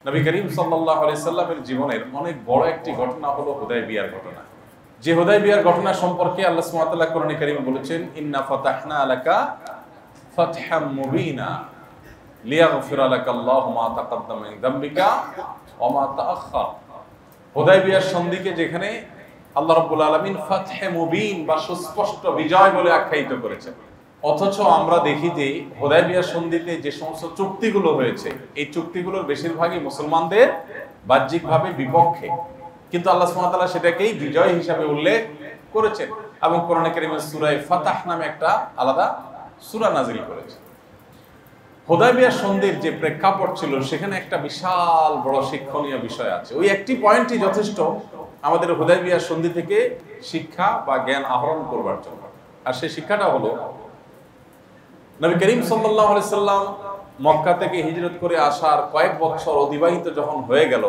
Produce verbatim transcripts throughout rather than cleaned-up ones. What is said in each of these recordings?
নবী করিম সাল্লাল্লাহু আলাইহি সাল্লামের জীবনের অনেক বড় একটি ঘটনা হলো হুদায়বিয়ার ঘটনা। যে হুদায়বিয়ার ঘটনা সম্পর্কে আল্লাহ সুবহানাহু ওয়া তাআলা কোরআনে কারীমে বলেছেন, ইন্না ফাতাহনা লাকা ফাতহাম মুবিনা লিয়াগফিরা লাকাল্লাহু মা তাকাদ্দামা মিন যামবিকা ওয়া মা তাআখার। হুদায়বিয়ার সন্ধিকে যেখানে আল্লাহ রাব্বুল আলামিন ফাতহে মুবিন বা সুস্পষ্ট বিজয় বলে আখ্যায়িত করেছেন, অথচ আমরা দেখি যে হুদায়বিয়ার সন্ধিতে যে সমস্ত চুক্তিগুলো হয়েছে এই চুক্তিগুলোর বেশিরভাগই মুসলমানদের বাহ্যিকভাবে বিপক্ষে, কিন্তু আল্লাহ সুবহানাহু ওয়া তাআলা সেটাকেই বিজয় হিসাবে উল্লেখ করেছেন এবং কোরআনে কারীমে সূরা ফাতাহ নামে একটা আলাদা সূরা নাযিল করেছেন। হুদায়বিয়ার সন্ধির যে প্রেক্ষাপট ছিল সেখানে একটা বিশাল বড় শিক্ষণীয় বিষয় আছে। ওই একটি পয়েন্টই যথেষ্ট আমাদের হুদায়বিয়ার সন্ধি থেকে শিক্ষা বা জ্ঞান আহরণ করবার জন্য। আর সেই শিক্ষাটা হলো, নবী করিম সাল্লাল্লাহু আলাইহি সাল্লাম মক্কা থেকে হিজরত করে আসার কয়েক বছর অতিবাহিত যখন হয়ে গেল,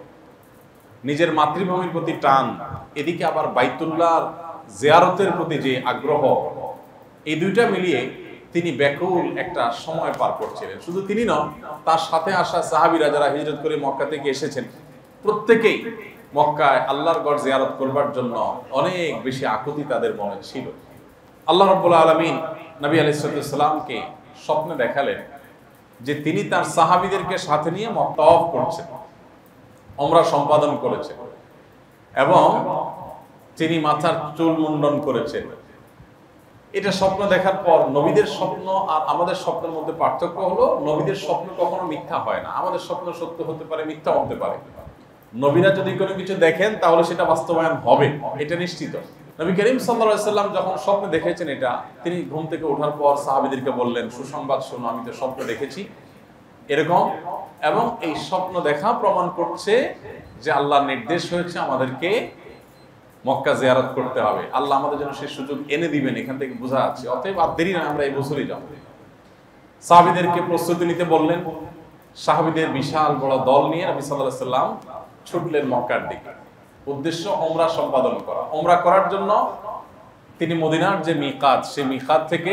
নিজের মাতৃভূমির প্রতি টান, এদিকে আবার বাইতুল্লাহর জিয়ারতের প্রতি যে আগ্রহ, এই দুইটা মিলিয়ে তিনি ব্যাকুল একটা সময় পার করছিলেন। শুধু তিনি নন, তার সাথে আসা সাহাবীরা যারা হিজরত করে মক্কা থেকে এসেছেন, প্রত্যেকেই মক্কায় আল্লাহর গড় জিয়ারত করবার জন্য অনেক বেশি আকুতি তাদের মনে ছিল। আল্লাহ রাব্বুল আলামিন নবী আলাইহিস সালামকে স্বপ্নে দেখালেন যে তিনি তার সাহাবীদেরকে সাথে নিয়ে মক্কা তাওয়াফ করছেন, উমরা সম্পাদন করেছেন এবং তিনি মাথার চুল মুন্ডন করেছেন। এটা স্বপ্ন দেখার পর নবীদের স্বপ্ন আর আমাদের স্বপ্নের মধ্যে পার্থক্য হলো, নবীদের স্বপ্ন কখনো মিথ্যা হয় না। আমাদের স্বপ্ন সত্য হতে পারে, মিথ্যা হতে পারে। নবীরা যদি কোনো কিছু দেখেন তাহলে সেটা বাস্তবায়ন হবে, এটা নিশ্চিত। নবী করিম সাল্লাল্লাহু আলাইহি সাল্লাম যখন স্বপ্নে দেখেছেন এটা, তিনি ঘুম থেকে ওঠার পর সাহাবীদেরকে বললেন, সুসংবাদ শোনো, আমি তো স্বপ্ন দেখেছি এরকম, এবং এই স্বপ্ন দেখা প্রমাণ করছে যে আল্লাহর নির্দেশ হয়েছে আমাদেরকে মক্কা জিয়ারত করতে হবে। আল্লাহ আমাদের জন্য সেই সুযোগ এনে দিবেন, এখান থেকে বোঝা যাচ্ছে। অতএব আর দেরি না, আমরা এই বছরই যাব। সাহাবীদেরকে প্রস্তুতি নিতে বললেন। সাহাবীদের বিশাল বড় দল নিয়ে নবী সাল্লাল্লাহু আলাইহি সাল্লাম ছুটলেন মক্কার দিকে। উদ্দেশ্য উমরা সম্পাদন করা। উমরা করার জন্য তিনি মদিনার যে মিকাত, সেই মিকাত থেকে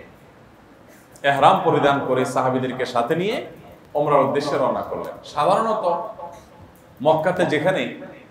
ইহরাম পরিধান করে সাহাবীদেরকে সাথে নিয়ে উমরার উদ্দেশ্যে রওনা করলেন। সাধারণত মক্কাতে যেখানে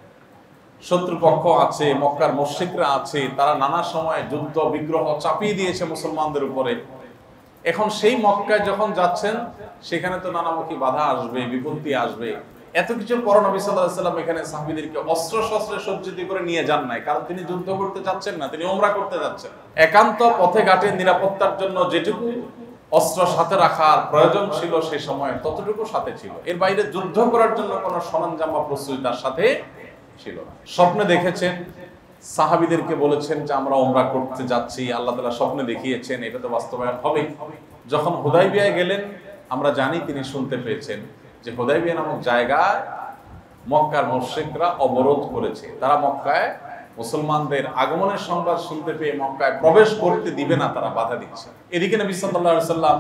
শত্রুপক্ষ আছে, মক্কার মুশরিকরা আছে, তারা নানা সময় যুদ্ধ বিগ্রহ চাপিয়ে দিয়েছে মুসলমানদের উপরে। এখন সেই মক্কায় যখন যাচ্ছেন সেখানে তো নানামুখী বাধা আসবে, বিপত্তি আসবে। এত কিছু পর নবী সাল্লাল্লাহু আলাইহি সাল্লাম এখানে সাহাবীদেরকে অস্ত্র শস্ত্রে সজ্জিত করে নিয়ে যান নাই, কারণ তিনি যুদ্ধ করতে যাচ্ছেন না, তিনি উমরা করতে যাচ্ছেন। একান্ত পথে ঘাটে নিরাপত্তার জন্য যেটুকু অস্ত্র সাথে রাখার প্রয়োজন ছিল সেই সময় ততটুকু সাথে ছিল। এর বাইরে যুদ্ধ করার জন্য কোনো সরঞ্জাম বা প্রস্তুতি তার সাথে ছিল না। স্বপ্নে দেখেছেন, সাহাবীদেরকে বলেছেন যে আমরা উমরা করতে যাচ্ছি, আল্লাহ তাআলা স্বপ্নে দেখিয়েছেন, এটা তো বাস্তবায়ন হবে। যখন হুদায়বিয়ায় গেলেন, আমরা জানি তিনি শুনতে পেয়েছেন যে হুদায়বিয়া নামক জায়গায় মক্কার মুশরিকরা অবরোধ করেছে। তারা মক্কায় মুসলমানদের আগমনের সংবাদ শুনতে পেয়ে মক্কায় প্রবেশ করতে দিবে না, তারা বাধা দিচ্ছে। এদিকে নবী সাল্লাল্লাহু আলাইহি সাল্লাম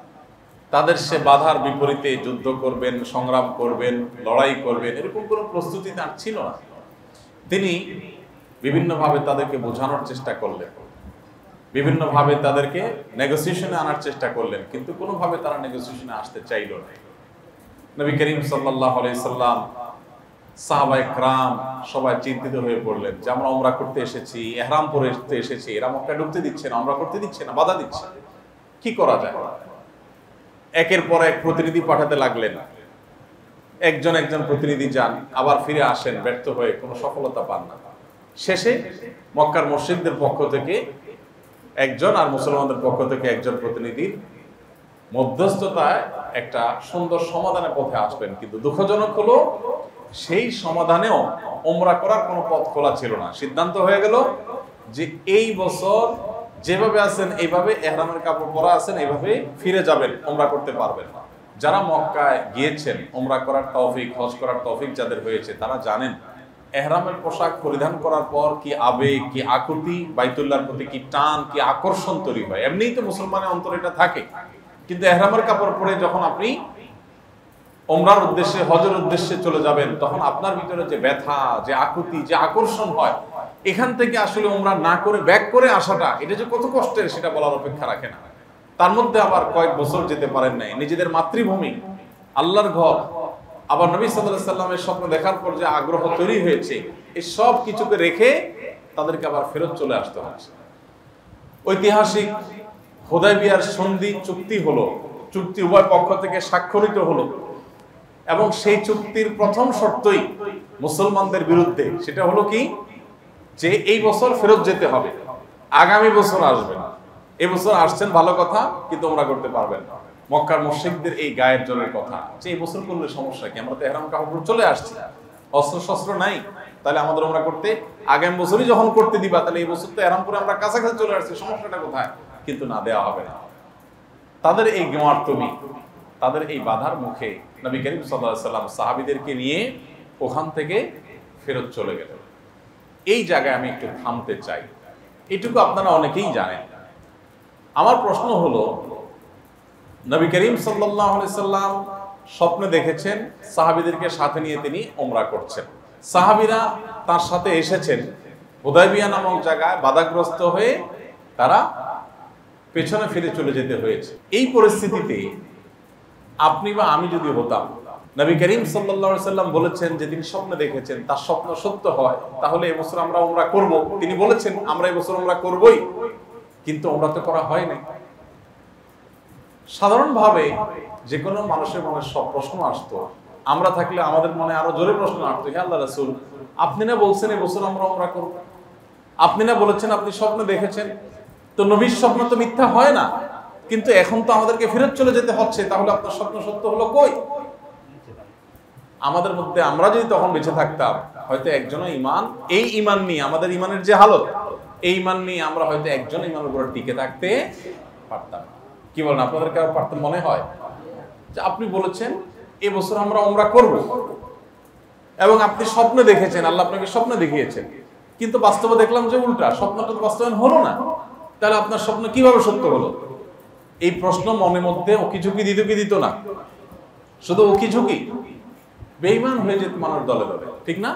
তাদের সে বাধার বিপরীতে যুদ্ধ করবেন, সংগ্রাম করবেন, লড়াই করবেন, এরকম কোনো প্রস্তুতি তার ছিল না। তিনি বিভিন্নভাবে তাদেরকে বোঝানোর চেষ্টা করলেন, বিভিন্নভাবে তাদেরকে নেগোসিয়েশনে আনার চেষ্টা করলেন, কিন্তু কোনোভাবে তারা নেগোসিয়েশনে আসতে চাইল না। নবী করিম সাল্লাল্লাহু আলাইহি সাল্লাম, সাহাবায়ে কেরাম সবাই চিন্তিত হয়ে পড়লেন যে আমরা উমরা করতে এসেছি, ইহরাম পরে এসেছি, এরা মক্কায় ঢুকতে দিচ্ছে না, উমরা করতে দিচ্ছে না, বাধা দিচ্ছে, কি করা যায়? একের পর এক প্রতিনিধি পাঠাতে লাগলেন। একজন একজন প্রতিনিধি যান, আবার ফিরে আসেন, ব্যর্থ হয়ে কোনো সফলতা পান না। শেষে মক্কার মুশরিকদের পক্ষ থেকে একজন আর মুসলমানদের পক্ষ থেকে একজন প্রতিনিধির মধ্যস্থতায় একটা সুন্দর সমাধানের পথে আসলেন, কিন্তু দুঃখজনক হলো সেই সমাধানেও উমরা করার কোনো পথ খোলা ছিল না। সিদ্ধান্ত হয়ে গেল যে এই বছর যেভাবে আছেন এইভাবে ইহরামের কাপড় পরা আছেন এইভাবে ফিরে যাবেন, উমরা করতে পারবেন না। যারা মক্কায় গিয়েছেন, উমরা করার তৌফিক, হজ করার তৌফিক যাদের হয়েছে, তারা জানেন ইহরামের পোশাক পরিধান করার পর কি আবেগ, কি আকুতি, বাইতুল্লাহর প্রতি কি টান, কি আকর্ষণ তৈরি হয়। এমনিই তো মুসলমানের অন্তরে এটা থাকে, কিন্তু ইহরামের কাপড় পরে যখন আপনি উমরার উদ্দেশ্যে, হজের উদ্দেশ্যে চলে যাবেন, তখন আপনার ভিতরে যে ব্যথা, যে আকুতি, যে আকর্ষণ হয়, এখান থেকে আসলে উমরা না করে ব্যাক করে আসাটা, এটা যে কত কষ্টের সেটা বলার অপেক্ষা রাখে না। তার মধ্যে আবার কয়েক বছর যেতে পারেন নাই, নিজেদের মাতৃভূমি, আল্লাহর ঘর, আবার নবী সাল্লাল্লাহু আলাইহি সাল্লামের স্বপ্ন দেখার পর যে আগ্রহ তৈরি হয়েছে, এই সব কিছুকে রেখে তাদেরকে আবার ফেরত চলে আসতে হচ্ছে। ঐতিহাসিক হুদায়বিয়ার সন্ধি চুক্তি হলো, চুক্তি উভয় পক্ষ থেকে স্বাক্ষরিত হলো, এবং সেই চুক্তির প্রথম শর্তই মুসলমানদের বিরুদ্ধে। সেটা হলো কি, যে এই বছর ফেরত যেতে হবে, আগামী বছর আসবেন। এই বছর আসছেন ভালো কথা, কিন্তু ওমরা করতে পারবেন না। মক্কার মুশরিকদের এই গায়ের জোরের কথা যে এই বছর করলে সমস্যা কি, আমরা তো ইহরাম কাপড় চলে আসছি, অস্ত্র শস্ত্র নাই, তাহলে আমাদের ওমরা করতে আগামী বছরই যখন করতে দিবা, তাহলে এই বছর তো ইহরাম করে আমরা কাছাকাছি চলে আসছি, সমস্যাটা কোথায়? কিন্তু না, দেওয়া হবে না। তাদের এই গেমার্তমি, তাদের এই বাধার মুখে নবী করিম সাল্লাল্লাহু আলাইহি সাল্লাম সাহাবীদেরকে নিয়ে ওখান থেকে ফেরত চলে গেলেন। এই জায়গায় আমি একটু থামতে চাই। এটুকু আপনারা অনেকেই জানেন। আমার প্রশ্ন হলো, নবী করিম সাল্লাল্লাহু আলাইহি সাল্লাম স্বপ্নে দেখেছেন সাহাবীদেরকে সাথে নিয়ে তিনি ওমরা করছেন। সাহাবীরা তার সাথে এসেছেন, হুদায়বিয়া নামক জায়গায় বাধাগ্রস্ত হয়ে তারা পেছনে ফিরে চলে যেতে হয়েছে। এই পরিস্থিতিতে আপনি বা আমি যদি হতাম, নবী করিম সাল্লাল্লাহু আলাইহি সাল্লাম বলেছেন যে তিনি স্বপ্ন দেখেছেন, তার স্বপ্ন সত্য হয়, তাহলে এবছর আমরা ওমরা করব। তিনি বলেছেন আমরা এবছর ওমরা করবই, কিন্তু ওমরা তো করা হয় না। সাধারণভাবে যে কোনো মানুষের মনে সব প্রশ্ন আসতো, আমরা থাকলে আমাদের মনে আরো জোরে প্রশ্ন আসতো, হে আল্লাহ রাসূল, আপনি না বলছেন এবছর আমরা ওমরা করব, আপনি না বলেছেন আপনি স্বপ্ন দেখেছেন, তো নবীর স্বপ্ন তো মিথ্যা হয় না, কিন্তু এখন তো আমাদেরকে ফেরত চলে যেতে হচ্ছে, তাহলে আপনার স্বপ্ন সত্য হলো কই? আমাদের মধ্যে আমরা যদি তখন বেঁচে থাকতাম, হয়তো একজনও ইমান, এই ইমান নিয়ে আমাদের ইমানের যে হালত, এই ইমান নিয়ে আমরা হয়তো একজন ইমানের উপর টিকে থাকতে পারতাম। কি বলেন, আপনাদের কারো পারতেন মনে হয়? যে আপনি বলেছেন এবছর আমরা ওমরা করব, এবং আপনি স্বপ্ন দেখেছেন, আল্লাহ আপনাকে স্বপ্ন দেখিয়েছেন, কিন্তু বাস্তবে দেখলাম যে উল্টা, স্বপ্নটা তো বাস্তবায়ন হলো না, তাহলে আপনার স্বপ্ন কিভাবে সত্য হলো? এই প্রশ্ন মনের মধ্যে ওকি ঝুঁকি দিত কি দিত না? শুধু ওকি ঝুঁকি, বেঈমান হয়ে যেত মানুষ দলে দলে, ঠিক না?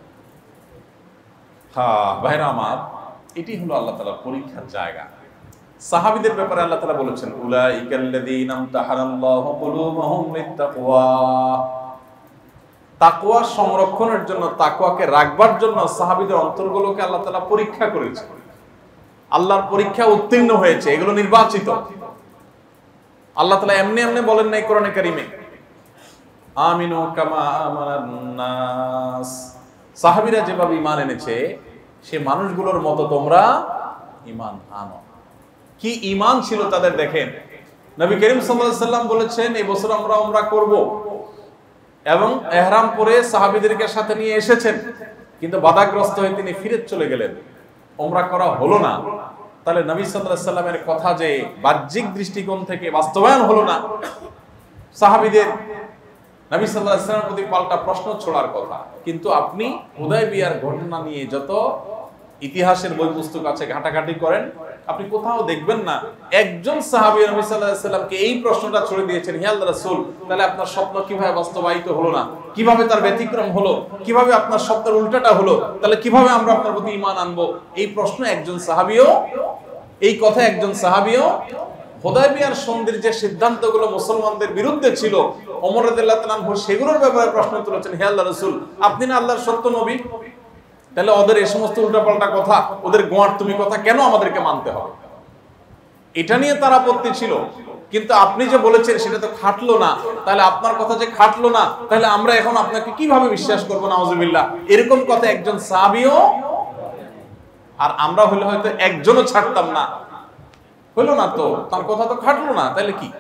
হ্যাঁ ভাইরা আমার, এটি হলো আল্লাহ তাআলার পরীক্ষার জায়গা। সাহাবীদের ব্যাপারে আল্লাহ তাআলা বলেছেন, উলাইকাল্লাযীনা ইমতাহানাল্লাহু কুলুবুহুম লিত্তাকওয়া। তাকওয়া সংরক্ষণের জন্য, তাকওয়াকে রাখবার জন্য সাহাবীদের অন্তরগুলোকে আল্লাহ তাআলা পরীক্ষা করেছেন। আল্লাহর পরীক্ষা উত্তীর্ণ হয়েছে, এগুলো নির্বাচিত। আল্লাহ তাআলা এমনি এমনি বলেন নাই কোরআনে কারীমে, আমিনু কামা আমানান নাস। সাহাবীরা যেভাবে ঈমান এনেছে, সে মানুষগুলোর মতো তোমরা ঈমান আনো। কি ঈমান ছিল তাদের দেখেন। নবী করিম সাল্লাল্লাহু আলাইহি সাল্লাম বলেছেন এই বছর আমরা ওমরা করব, এবং ইহরাম পরে সাহাবীদেরকে সাথে নিয়ে এসেছেন, কিন্তু বাধাগ্রস্ত হয়ে তিনি ফিরে চলে গেলেন, ওমরা করা হলো না। তাহলে নবী সাল্লাল্লাহু আলাইহি সাল্লামের কথা যে বাহ্যিক দৃষ্টিকোণ থেকে বাস্তবায়ন হলো না, সাহাবীদের নবী সাল্লাল্লাহু আলাইহি সাল্লামের প্রতি পাল্টা প্রশ্ন ছোড়ার কথা। কিন্তু আপনি হুদায়বিয়ার ঘটনা নিয়ে যত ইতিহাসের বই পুস্তক আছে ঘাটাঘাটি করেন, আপনি কোথাও দেখবেন না একজন সাহাবী নবী সাল্লাল্লাহু আলাইহি সাল্লামকে এই প্রশ্নটা ছড়ে দিয়েছেন, হে আল্লাহর রাসূল, তাহলে আপনার স্বপ্ন কিভাবে বাস্তবায়িত হলো না, কিভাবে তার ব্যতিক্রম হলো, কিভাবে আপনার স্বপ্নের উল্টাটা হলো, তাহলে কিভাবে আমরা আপনার প্রতি ঈমান আনবো? এই প্রশ্ন একজন সাহাবীও, এই কথা একজন সাহাবীও হুদায়বিয়ার সন্ধির যে সিদ্ধান্তগুলো মুসলমানদের বিরুদ্ধে ছিল, ওমর রাদিয়াল্লাহু তাআলা আনহু সেগুলোর ব্যাপারে প্রশ্ন তুলেছেন, হে আল্লাহর রাসূল, আপনি না আল্লাহর সত্য নবী, তাহলে ওদের এই সমস্ত উল্টাপাল্টা কথা, ওদের গোয়ার তুমি কথা কেন আমাদেরকে মানতে হবে? এটা নিয়ে তার আপত্তি ছিল। কিন্তু আপনি যে বলেছেন সেটা তো খাটলো না, তাহলে আপনার কথা যে খাটলো না, তাহলে আমরা এখন আপনাকে কিভাবে বিশ্বাস করবো? নাউজুবিল্লাহ, এরকম কথা একজন সাহাবীও, আর আমরা হলে হয়তো একজনও ছাড়তাম না। হলো না তো, তার কথা তো খাটলো না, তাহলে কি?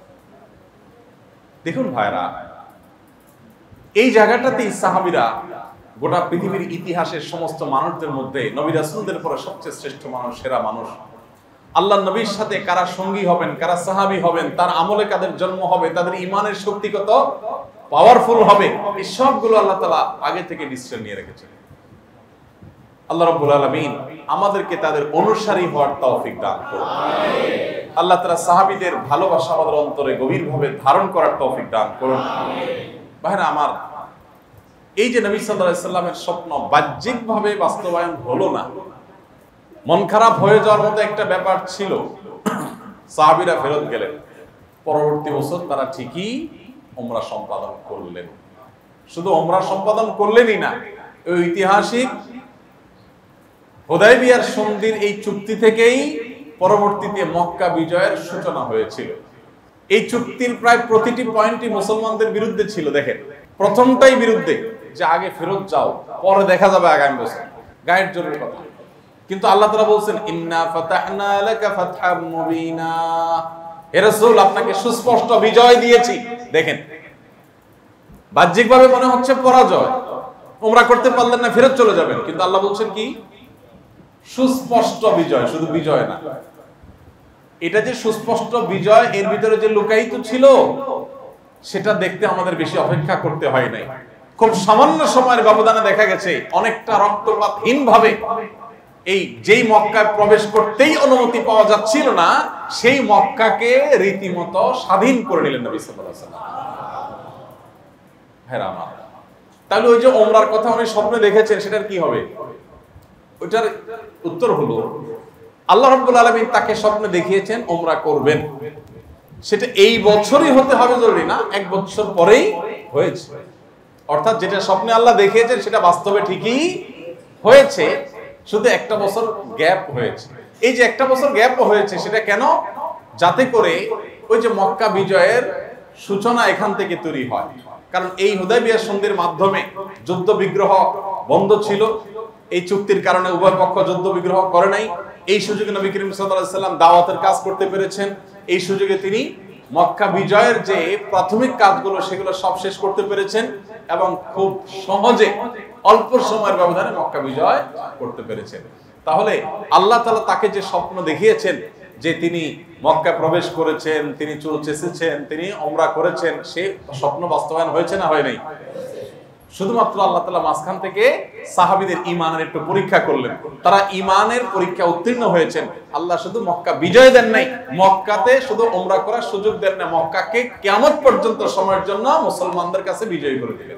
দেখুন ভাইরা, এই জায়গাটাতেই সাহাবীরা গোটা পৃথিবীর ইতিহাসের সমস্ত মানুষদের মধ্যে নবী রাসূলদের পরে সবচেয়ে শ্রেষ্ঠ মানুষ, সেরা মানুষ। আল্লাহ নবীর সাথে কারা সঙ্গী হবেন, কারা সাহাবী হবেন, তার আমলে কাদের জন্ম হবে, তাদের ঈমানের শক্তি কত পাওয়ারফুল হবে, এই সবগুলো আল্লাহ তাআলা আগে থেকে ডিসিশন নিয়ে রেখেছেন। আল্লাহ রাব্বুল আলামিন আমাদেরকে তাদের অনুসারী হওয়ার তৌফিক দান করুন। আমিন। আল্লাহ তাআলা সাহাবীদের ভালোবাসা আমাদের অন্তরে গভীরভাবে ধারণ করার তৌফিক দান করুন। আমিন। ভাইরা আমার, এই যে নবী সাল্লাল্লাহু আলাইহি সাল্লামের স্বপ্ন বাহ্যিকভাবে বাস্তবায়ন হলো না, মন খারাপ হয়ে যাওয়ার মতো একটা ব্যাপার ছিল। সাহাবীরা ফেরত গেলেন, পরবর্তী বছর তারা ঠিকই উমরা সম্পাদন করলেন। শুধু ওমরা সম্পাদন করলেনই না, ওই ঐতিহাসিক হুদায়বিয়ার সন্ধির এই চুক্তি থেকেই পরবর্তীতে মক্কা বিজয়ের সূচনা হয়েছিল। এই চুক্তির প্রায় প্রতিটি পয়েন্টই মুসলমানদের বিরুদ্ধে ছিল। দেখেন, প্রথমটাই বিরুদ্ধে, যে আগে ফেরত যাও, পরে দেখা যাবে আগামী বছর, গায়ের জোরের কথা। কিন্তু আল্লাহ তাআলা বলছেন, ইন্না ফাতাহনা লাকা ফাতহাম মুবিনা, হে রাসূল আপনাকে সুস্পষ্ট বিজয় দিয়েছি। দেখেন, বাহ্যিকভাবে মনে হচ্ছে পরাজয়, উমরা করতে পারলেন না, ফেরত চলে যাবেন, কিন্তু আল্লাহ বলছেন কি? সুস্পষ্ট বিজয়, শুধু বিজয় না। এটা যে সুস্পষ্ট বিজয়, এর ভিতরে যে লুকায়িত ছিল সেটা দেখতে আমাদের বেশি অপেক্ষা করতে হয় নাই। খুব সামান্য সময়ের ব্যবধানে দেখা গেছে অনেকটা রক্তপাতহীন ভাবে এই যেই মক্কায় প্রবেশ করতেই অনুমতি পাওয়া যাচ্ছিল না, সেই মক্কাকে রীতিমতো স্বাধীন করে নিলেন নবী সাল্লাল্লাহু আলাইহি ওয়াসাল্লাম। হ্যাঁ আমার, তাহলে ওই যে ওমরার কথা উনি স্বপ্নে দেখেছেন, সেটার কি হবে? ওইটার উত্তর হলো, আল্লাহ রাব্বুল আলামিন তাকে স্বপ্নে দেখিয়েছেন ওমরা করবেন। সেটা এই বছরই হতে হবে জরুরি না, এক বছর পরেই হয়েছে। অর্থাৎ যেটা স্বপ্নে আল্লাহ দেখিয়েছেন সেটা বাস্তবে ঠিকই হয়েছে, শুধু একটা বছর গ্যাপ হয়েছে। এই যে একটা বছর গ্যাপ হয়েছে, সেটা কেন? যাতে করে ওই যে মক্কা বিজয়ের সূচনা এখান থেকে তৈরি হয়। কারণ এই হুদায়বিয়ার সন্ধির মাধ্যমে যুদ্ধ বিগ্রহ বন্ধ ছিল। এই চুক্তির কারণে উভয় পক্ষ যুদ্ধ বিগ্রহ করে নাই। এই সুযোগে নবী করিম সাল্লাল্লাহু আলাইহি ওয়াসাল্লাম দাওয়াতের কাজ করতে পেরেছেন। এই সুযোগে তিনি মক্কা বিজয়ের যে প্রাথমিক কাজগুলো সেগুলো সব শেষ করতে পেরেছেন এবং খুব সহজে অল্প সময়ের ব্যবধানে মক্কা বিজয় করতে পেরেছেন। তাহলে আল্লাহ তাআলা তাকে যে স্বপ্ন দেখিয়েছেন যে তিনি মক্কা প্রবেশ করেছেন, তিনি চুল চেঁচেছেন, তিনি ওমরা করেছেন, সে স্বপ্ন বাস্তবায়ন হয়েছে না হয় নাই? শুধুমাত্র আল্লাহ তাআলা মাঝখান থেকে সাহাবীদের ঈমানের একটু পরীক্ষা করলেন, তারা ঈমানের পরীক্ষা উত্তীর্ণ হয়েছেন। আল্লাহ শুধু মক্কা বিজয় দেন নাই, মক্কাতে শুধু ওমরা করার সুযোগ দেন না, মক্কাকে কিয়ামত পর্যন্ত সময়ের জন্য মুসলমানদের কাছে বিজয়ী করে দিলেন।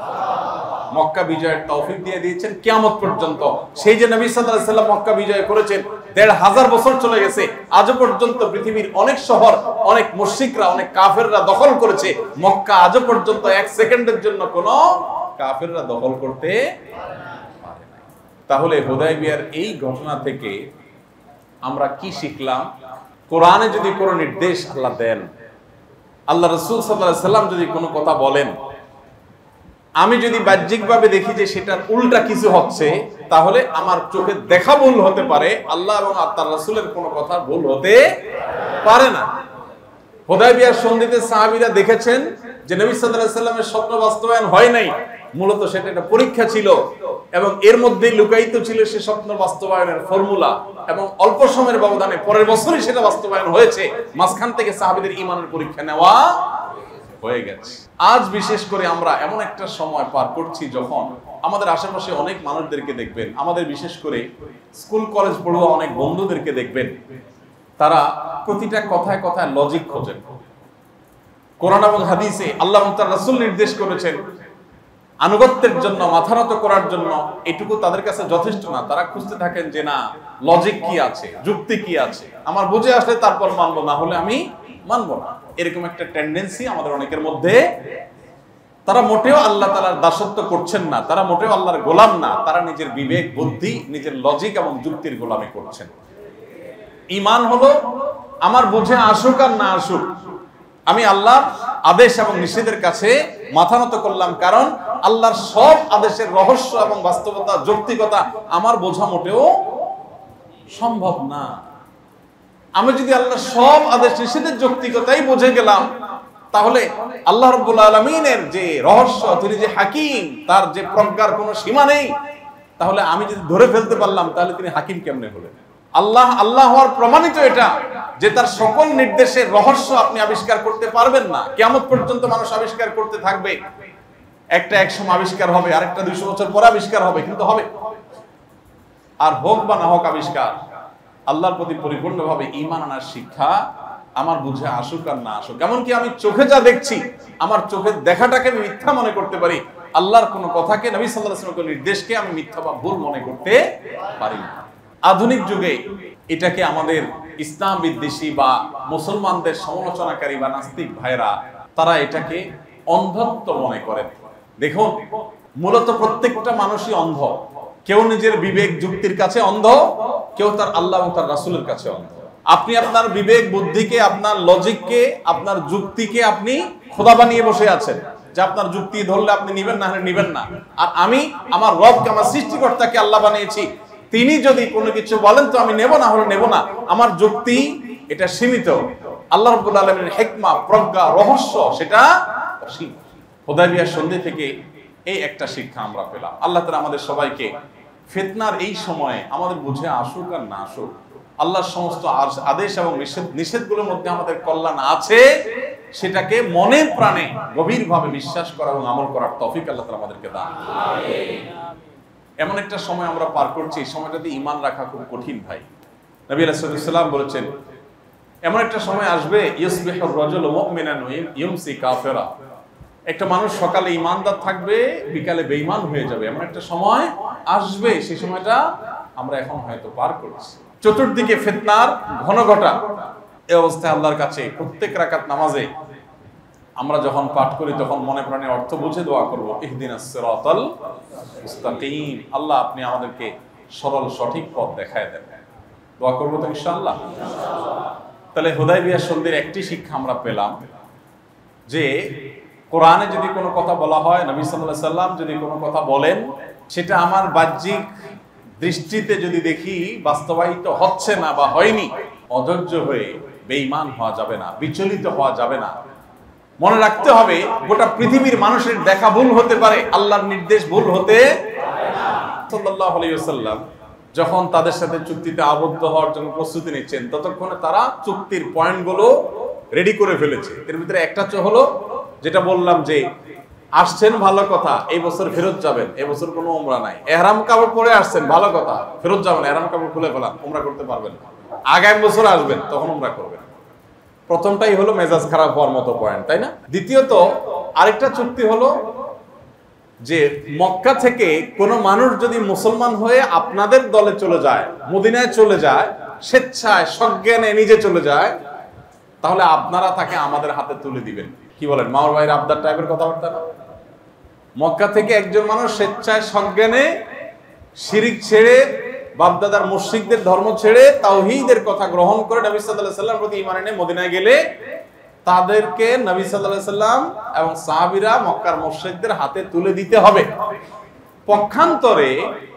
মক্কা বিজয়ের তৌফিক দিয়ে দিয়েছেন কিয়ামত পর্যন্ত। সেই যে নবী সাল্লাল্লাহু আলাইহি ওয়াসাল্লাম মক্কা বিজয় করেছেন, দেড় হাজার বছর চলে গেছে, আজও পর্যন্ত পৃথিবীর অনেক শহর, অনেক মুশরিকরা, অনেক কাফেররা দখল করেছে, মক্কা আজও পর্যন্ত এক সেকেন্ডের জন্য কোনো কাফেররা দখল করতে পারে না। তাহলে হুদায়বিয়ার এই ঘটনা থেকে আমরা কি শিখলাম? কোরআনে যদি কোনো নির্দেশ আল্লাহ দেন, আল্লাহ রাসূল সাল্লাল্লাহু আলাইহি ওয়াসাল্লাম যদি কোনো কথা বলেন, আমি যদি বাহ্যিকভাবে দেখি যে সেটার উল্টা কিছু হচ্ছে, তাহলে আমার চোখে দেখা ভুল হতে পারে, আল্লাহ এবং তার রাসূলের কোনো কথা ভুল হতে পারে না। হুদায়বিয়ার সন্ধিতে সাহাবীরা দেখেছেন যে নবী সাল্লাল্লাহু আলাইহি ওয়াসাল্লামের স্বপ্ন বাস্তবায়ন হয় নাই, মূলত সেটা একটা পরীক্ষা ছিল এবং এর মধ্যে লুকায়িত ছিল সে স্বপ্ন বাস্তবায়নের ফর্মুলা, এবং অল্প সময়ের ব্যবধানে পরের বছরই সেটা বাস্তবায়ন হয়েছে। মাঝখান থেকে সাহাবীদের ঈমানের পরীক্ষা নেওয়া হয়ে গেছে। আজ বিশেষ করে আমরা এমন একটা সময় পার করছি যখন আমাদের আশেপাশে অনেক মানুষদেরকে দেখবেন, আমাদের বিশেষ করে স্কুল কলেজ পড়ুয়া অনেক বন্ধুদেরকে দেখবেন, তারা প্রতিটা কথায় কথায় লজিক খোঁজেন। কোরআন এবং হাদিসে আল্লাহ এবং তার রাসূল নির্দেশ করেছেন আনুগত্যের জন্য, মাথা নত করার জন্য, এটুকু তাদের কাছে যথেষ্ট না। তারা খুঁজতে থাকেন যে না, লজিক কি আছে, যুক্তি কি আছে, আমার বুঝে আসলে তারপর মানবো, না হলে আমি মানবো না। এরকম একটা টেন্ডেন্সি আমাদের অনেকের মধ্যে। তারা মোটেও আল্লাহ তাআলার দাসত্ব করছেন না, তারা মোটেও আল্লাহর গোলাম না, তারা নিজের বিবেক, বুদ্ধি, নিজের লজিক এবং যুক্তির গোলামি করছেন। ঈমান হলো আমার বুঝে আসুক আর না আসুক, আমি আল্লাহর আদেশ এবং নিষেধের কাছে মাথা নত করলাম, কারণ আল্লাহর সব আদেশের রহস্য এবং বাস্তবতা, যৌক্তিকতা আমার বোঝা মোটেও সম্ভব না। আমি যদি আল্লাহর সব আদেশ নিষেধের যৌক্তিকতাই বুঝে গেলাম, তাহলে আল্লাহ রাব্বুল আলামিনের যে রহস্য, তিনি যে হাকিম, তার যে প্রজ্ঞার কোনো সীমা নেই, তাহলে আমি যদি ধরে ফেলতে পারলাম, তাহলে তিনি হাকিম কেমনে হলেন? আল্লাহ আল্লাহ হওয়ার প্রমাণিত এটা যে তার সকল নির্দেশের রহস্য আপনি আবিষ্কার করতে পারবেন না। কিয়ামত পর্যন্ত মানুষ আবিষ্কার করতে থাকবে, একটা এক সময় আবিষ্কার হবে, আরেকটা দুইশো বছর পরে আবিষ্কার হবে, কিন্তু হবে। আর হোক বা না হোক আবিষ্কার, আল্লাহর প্রতি পরিপূর্ণভাবে ঈমান আনার শিক্ষা আমার বুঝে আসুক আর না আসুক। এমনকি আমি চোখে যা দেখছি, আমার চোখের দেখাটাকে আমি মিথ্যা মনে করতে পারি, আল্লাহর কোনো কথাকে, নবী সাল্লাল্লাহু আলাইহি ওয়াসাল্লামের নির্দেশকে আমি মিথ্যা বা ভুল মনে করতে পারি না। আধুনিক যুগে এটাকে আমাদের ইসলাম বিদ্বেষী বা মুসলমানদের সমালোচনাকারী বা নাস্তিক ভাইরা, তারা এটাকে অন্ধত্ব মনে করেন। দেখুন, মূলত প্রত্যেকটা মানুষই অন্ধ। কেউ নিজের বিবেক যুক্তির কাছে অন্ধ, কেউ তার আল্লাহ এবং তার রাসূলের কাছে অন্ধ। আপনি আপনার বিবেক বুদ্ধিকে, আপনার লজিককে, আপনার যুক্তিকে আপনি খোদা বানিয়ে বসে আছেন, যে আপনার যুক্তি ধরলে আপনি নিবেন, না হলে নিবেন না। আর আমি আমার রবকে, আমার সৃষ্টিকর্তাকে আল্লাহ বানিয়েছি, তিনি যদি কোনো কিছু বলেন তো আমি নেব, না হলে নেব না। আমার যুক্তি এটা সীমিত, আল্লাহ রাব্বুল আলামিনের হিকমা, প্রজ্ঞা, রহস্য সেটা অসীম। হুদায়বিয়ার সন্ধি থেকে এই একটা শিক্ষা আমরা পেলাম। আল্লাহ তাআলা আমাদের সবাইকে ফিতনার এই সময়ে আমাদের বুঝে আসুক আর না আসুক, আল্লাহর সমস্ত আদেশ এবং নিষেধ নিষেধগুলোর মধ্যে আমাদের কল্যাণ আছে, সেটাকে মনে প্রাণে গভীরভাবে বিশ্বাস করা এবং আমল করার তৌফিক আল্লাহ তাআলা আমাদেরকে দান। এমন একটা সময় আমরা পার করছি, সময়টাতে ঈমান রাখা খুব কঠিন ভাই। নবী আলাইহিস সালাম বলেছেন, এমন একটা সময় আসবে, ইউসবিহুর রাজুলু মুমিনান ওয়া ইউমসি কাফিরা। একটা মানুষ সকালে ঈমানদার থাকবে, বিকালে বেঈমান হয়ে যাবে। এমন একটা সময় আসবে, সেই সময়টা আমরা এখন হয়তো পার করছি। চতুর্দিকে ফিতনার ঘন ঘটা। এই অবস্থায় আল্লাহর কাছে প্রত্যেক রাকাত নামাজে আমরা যখন পাঠ করি, তখন মনে প্রাণে অর্থ বুঝে দোয়া করব, ইহদিনাস সিরাতাল মুস্তাকিম। আল্লাহ আপনি আমাদেরকে সরল সঠিক পথ দেখায় দেন। দোয়া করবো তো ইনশাআল্লাহ। তাহলে হুদায়বিয়ার সন্ধির একটি শিক্ষা আমরা পেলাম, যে কোরআনে যদি কোনো কথা বলা হয়, নবী সাল্লাল্লাহু আলাইহি সাল্লাম যদি কোনো কথা বলেন, সেটা আমার বাহ্যিক দৃষ্টিতে যদি দেখি বাস্তবায়িত হচ্ছে না বা হয়নি, অধৈর্য হয়ে বেঈমান হওয়া যাবে না, বিচলিত হওয়া যাবে না। মনে রাখতে হবে, গোটা পৃথিবীর মানুষের দেখা ভুল হতে পারে, আল্লাহর নির্দেশ ভুল হতে পারে না। সাল্লাল্লাহু আলাইহি ওয়াসাল্লাম যখন তাদের সাথে চুক্তিতে আবদ্ধ হওয়ার জন্য প্রস্তুতি নিচ্ছেন, ততক্ষণে তারা চুক্তির পয়েন্টগুলো রেডি করে ফেলেছে। এর ভিতরে একটা হলো যেটা বললাম, যে আসছেন ভালো কথা, এই বছর ফেরত যাবেন, এই বছর কোনো উমরা নাই। ইহরাম কাপড় পরে আসছেন, ভালো কথা, ফেরত যাবেন, ইহরাম কাপড় খুলে ফেলান, উমরা করতে পারবেন না। আগামী বছর আসবেন, তখন উমরা করবেন। প্রথমটাই হলো মেজাজ খারাপ হওয়ার মতো পয়েন্ট, তাই না? দ্বিতীয়ত আরেকটা চুক্তি হলো যে মক্কা থেকে কোনো মানুষ যদি মুসলমান হয়ে আপনাদের দলে চলে যায়, মদিনায় চলে যায়, স্বেচ্ছায় সজ্ঞানে নিজে চলে যায়, তাহলে আপনারা তাকে আমাদের হাতে তুলে দিবেন। কি বলেন, মাওর ভাইয়ের আবদার টাইপের কথাবার্তা না? মক্কা থেকে একজন মানুষ স্বেচ্ছায় সজ্ঞানে শিরিক ছেড়ে, বাপদাদার মুশরিকদের ধর্ম ছেড়ে তাওহীদের কথা গ্রহণ করে নবী সাল্লাল্লাহু আলাইহি ওয়াসাল্লাম প্রতি ঈমান এনে মদিনায় গেলে, তাদেরকে নবী সাল্লাল্লাহু আলাইহি ওয়াসাল্লাম এবং সাহাবীরা মক্কার মুশরিকদের হাতে তুলে দিতে হবে। পক্ষান্তরে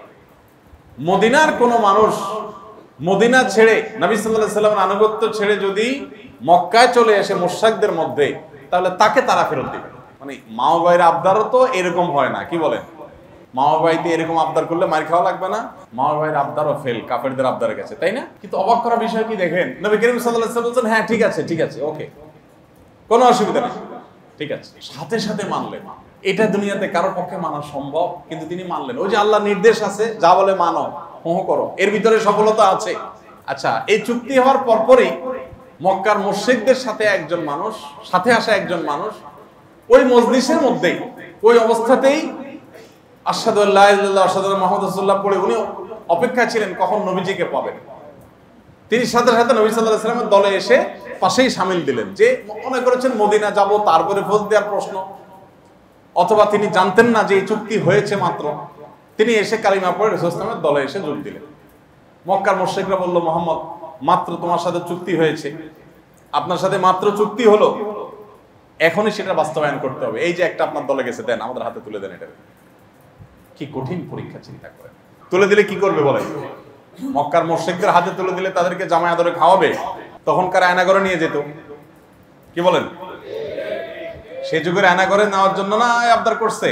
মদিনার কোনো মানুষ মদিনা ছেড়ে, নবী সাল্লাল্লাহু আলাইহি ওয়াসাল্লামের আনুগত্য ছেড়ে যদি মক্কায় চলে আসে মুশরিকদের মধ্যে, তাহলে তাকে তারা ফেরত দিবে। মানে মাও ভাইয়ের আবদারও তো এরকম হয় না, কি বলেন? মামা ভাইতে এরকম আবদার করলে মার খাওয়া লাগবে না? মামা ভাইয়ের আবদারও ফেল কাফেরদের আবদারের কাছে, তাই না? কিন্তু অবাক করা বিষয় কি দেখেন, নবী করিম সাল্লাল্লাহু আলাইহি ওয়াসাল্লাম বলছেন, হ্যাঁ ঠিক আছে, ঠিক আছে, ওকে, কোনো অসুবিধা নেই, ঠিক আছে, সাথে সাথে মানলেন। এটা দুনিয়াতে কারোর পক্ষে মানা সম্ভব, কিন্তু তিনি মানলেন। ওই যে আল্লাহর নির্দেশ আছে, যা বলে মানো, হো করো, এর ভিতরে সফলতা আছে। আচ্ছা, এই চুক্তি হওয়ার পরপরই মক্কার মুশরিকদের সাথে একজন মানুষ, সাথে আসা একজন মানুষ ওই মজলিসের মধ্যেই, ওই অবস্থাতেই আশহাদু আল্লা ইলাহা ইল্লাল্লাহ আশহাদু আন্না মুহাম্মাদুর রাসূলুল্লাহ পড়ে উনি অপেক্ষা ছিলেন কখন নবীজিকে পাবেন। তিনি সাথে সাথে নবী সাল্লাল্লাহু আলাইহি ওয়াসাল্লামের দলে এসে পাশেই শামিল দিলেন। যে মনে করেছেন মদিনা যাব, তারপরে ফোজ দেওয়ার প্রশ্ন, অথবা তিনি জানতেন না যে এই চুক্তি হয়েছে মাত্র, তিনি এসে কালিমা পড়ে রাসূল সাল্লাল্লাহু আলাইহি ওয়াসাল্লামের দলে এসে যোগ দিলেন। মক্কার মুশরিকরা বলল, মুহাম্মদ মাত্র তোমার সাথে চুক্তি হয়েছে, আপনার সাথে মাত্র চুক্তি হলো, এখনই সেটা বাস্তবায়ন করতে হবে। এই যে একটা আপনার দলে গেছে, দেন আমাদের হাতে তুলে দেন। এটা কি কঠিন পরীক্ষা, চিন্তা করেন। তুলে দিলে কি করবে বলেন? মক্কার মুশরিকদের হাতে তুলে দিলে তাদেরকে জামাই আদরে খাওয়াবে, তখনকার আয়নাঘরে নিয়ে যেত, কি বলেন? সেই যুগের আয়নাঘরে নেওয়ার জন্য না আবদার করছে।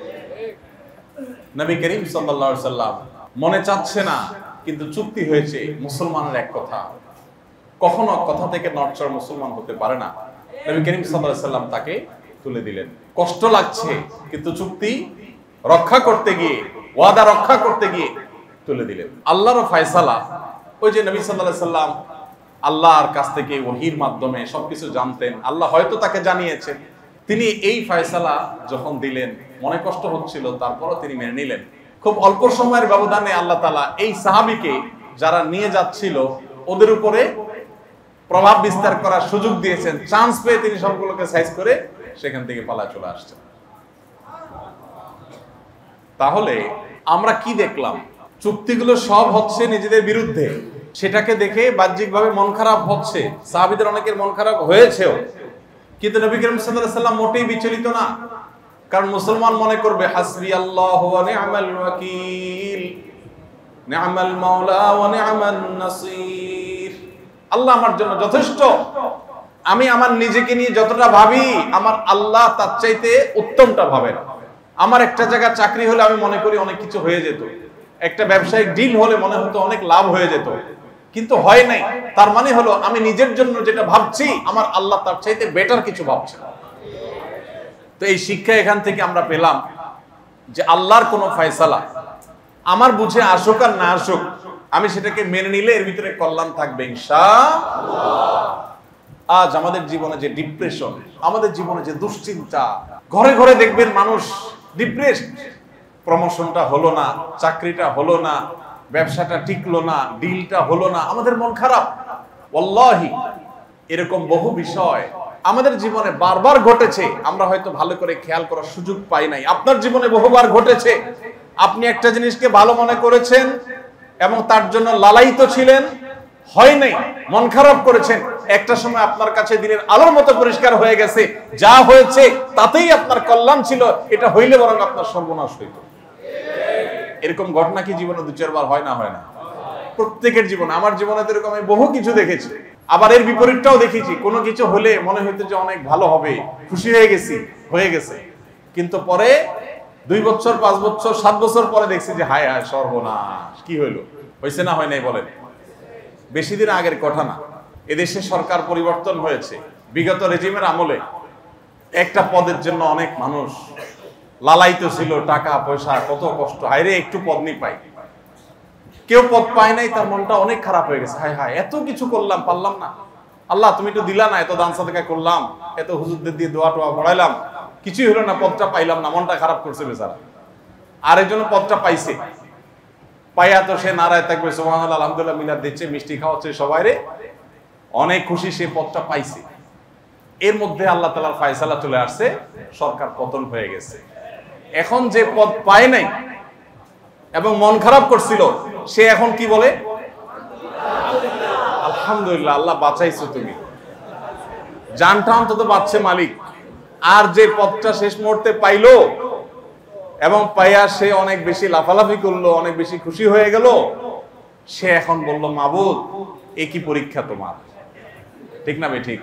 নবী করিম সাল্লাল্লাহু আলাইহি ওয়াসাল্লাম মনে চাচ্ছে না, কিন্তু চুক্তি হয়েছে, মুসলমানের এক কথা, কখনো কথা থেকে নড়চড় মুসলমান হতে পারে না। নবী করিম সাল্লাল্লাহু আলাইহি ওয়াসাল্লাম তাকে তুলে দিলেন। কষ্ট লাগছে, কিন্তু চুক্তি রক্ষা করতে গিয়ে, ওয়াদা রক্ষা করতে গিয়ে তুলে দিলেন। আল্লাহর ফয়সালা, ওই যে নবী সাল্লাল্লাহু আলাইহি ওয়াসাল্লাম আল্লাহর কাছ থেকে ওহীর মাধ্যমে সবকিছু জানতেন, আল্লাহ হয়তো তাকে জানিয়েছেন, তিনি এই ফয়সালা যখন দিলেন, মনে কষ্ট হচ্ছিল, তারপরও তিনি মেনে নিলেন। খুব অল্প সময়ের ব্যবধানে আল্লাহ তাআলা এই সাহাবীকে, যারা নিয়ে যাচ্ছিল, ওদের উপরে প্রভাব বিস্তার করার সুযোগ দিয়েছেন। চান্স পেয়ে তিনি সবগুলোকে সাইজ করে সেখান থেকে পালা চলে আসছেন। তাহলে আমরা কি দেখলাম? চুক্তিগুলো সব হচ্ছে নিজেদের বিরুদ্ধে, সেটাকে দেখে বাহ্যিকভাবে মন খারাপ হচ্ছে, সাহাবীদের অনেকের মন খারাপ হয়েছেও, কিন্তু নবী করিম সাল্লাল্লাহু আলাইহি ওয়াসাল্লাম মোটেই বিচলিত না। কারণ মুসলমান মনে করবে হাসবি আল্লাহু ওয়া নি'মাল ওয়াকিল, নি'মাল মাওলা ওয়া নি'মান নাসির। আল্লাহ আমার জন্য যথেষ্ট। আমি আমার নিজেকে নিয়ে যতটা ভাবি, আমার আল্লাহ তার চাইতে উত্তমটা ভাবেন। আমার একটা জায়গায় চাকরি হলে আমি মনে করি অনেক কিছু হয়ে যেত, একটা ব্যবসায়িক ডিল হলে মনে হতো অনেক লাভ হয়ে যেত, কিন্তু হয় নাই। তার মানে হলো আমি নিজের জন্য যেটা ভাবছি, আমার আল্লাহ তার চাইতে বেটার কিছু ভাবছে। তো এই শিক্ষা এখান থেকে আমরা পেলাম যে আল্লাহর কোনো ফয়সালা আমার বুঝে আসুক আর না আসুক, আমি সেটাকে মেনে নিলে এর ভিতরে কল্যাণ থাকবে ইনশাআল্লাহ। আজ আমাদের জীবনে যে ডিপ্রেশন, আমাদের জীবনে যে দুশ্চিন্তা, ঘরে ঘরে দেখবেন মানুষ ডিপ্রেসড। প্রমোশনটা হলো না, চাকরিটা হলো না, ব্যবসাটা টিকলো না, ডিলটা হলো না, আমাদের মন খারাপ। ওয়াল্লাহি এরকম বহু বিষয় আমাদের জীবনে বারবার ঘটেছে, আমরা হয়তো ভালো করে খেয়াল করার সুযোগ পাই নাই। আপনার জীবনে বহুবার ঘটেছে, আপনি একটা জিনিসকে ভালো মনে করেছেন এবং তার জন্য লালায়িত ছিলেন, হয় নাই, মন খারাপ করেছেন। একটা সময় আপনার কাছে দিনের আলোর মতো পরিষ্কার হয়ে গেছে, যা হয়েছে তাতেই আপনার কল্যাণ ছিল, এটা হইলে বরং আপনার সর্বনাশ হইত। এরকম ঘটনা কি জীবনে দু চারবার হয় না? হয় না? প্রত্যেকের জীবনে, আমার জীবনে তো এরকম আমি বহু কিছু দেখেছি। আবার এর বিপরীতটাও দেখেছি, কোনো কিছু হলে মনে হইতো যে অনেক ভালো হবে, খুশি হয়ে গেছি, হয়ে গেছে, কিন্তু পরে দুই বছর পাঁচ বছর সাত বছর পরে দেখছি যে হায় হায় সর্বনাশ, কি হইলো? হয়েছে না হয় নাই বলেন? বেশি দিন আগের কথা না, এদেশে সরকার পরিবর্তন হয়েছে। বিগত রেজিমের আমলে একটা পদের জন্য অনেক মানুষ লালায়িত ছিল, টাকা পয়সা কত কষ্ট, হায় রে একটু পদ নি পাই। কেউ পদ পায় নাই, তার মনটা অনেক খারাপ হয়ে গেছে, হায় হায় এত কিছু করলাম পারলাম না, আল্লাহ তুমি তো দিলা না, এত দান সাদকা করলাম, এত হুজুরদের দিয়ে দোয়া টোয়া পড়াইলাম, কিছুই হলো না, পদটা পাইলাম না, মনটা খারাপ করছে বেচারা। আরেকজন পদটা পাইছে, পাইয়া তো সে নারায় থাকবে, সুবহানাল্লাহ আলহামদুলিল্লাহ মিলাদ দিচ্ছে, মিষ্টি খাওয়াচ্ছে সবাইরে, অনেক খুশি, সে পদটা পাইছে। এর মধ্যে আল্লাহ তাআলার ফয়সালা চলে আসছে, সরকার পতন হয়ে গেছে। এখন যে পদ পায় নাই এবং মন খারাপ করছিল, সে এখন কি বলে? আলহামদুলিল্লাহ, আল্লাহ বাঁচাইছো তুমি, জানটা অন্তত বাঁচছে মালিক। আর যে পদটা শেষ মুহূর্তে পাইলো এবং পাইয়া সে অনেক বেশি লাফালাফি করলো, অনেক বেশি খুশি হয়ে গেল, সে এখন বলল মাবুদ এ কি পরীক্ষা তোমার? ঠিক না বে ঠিক?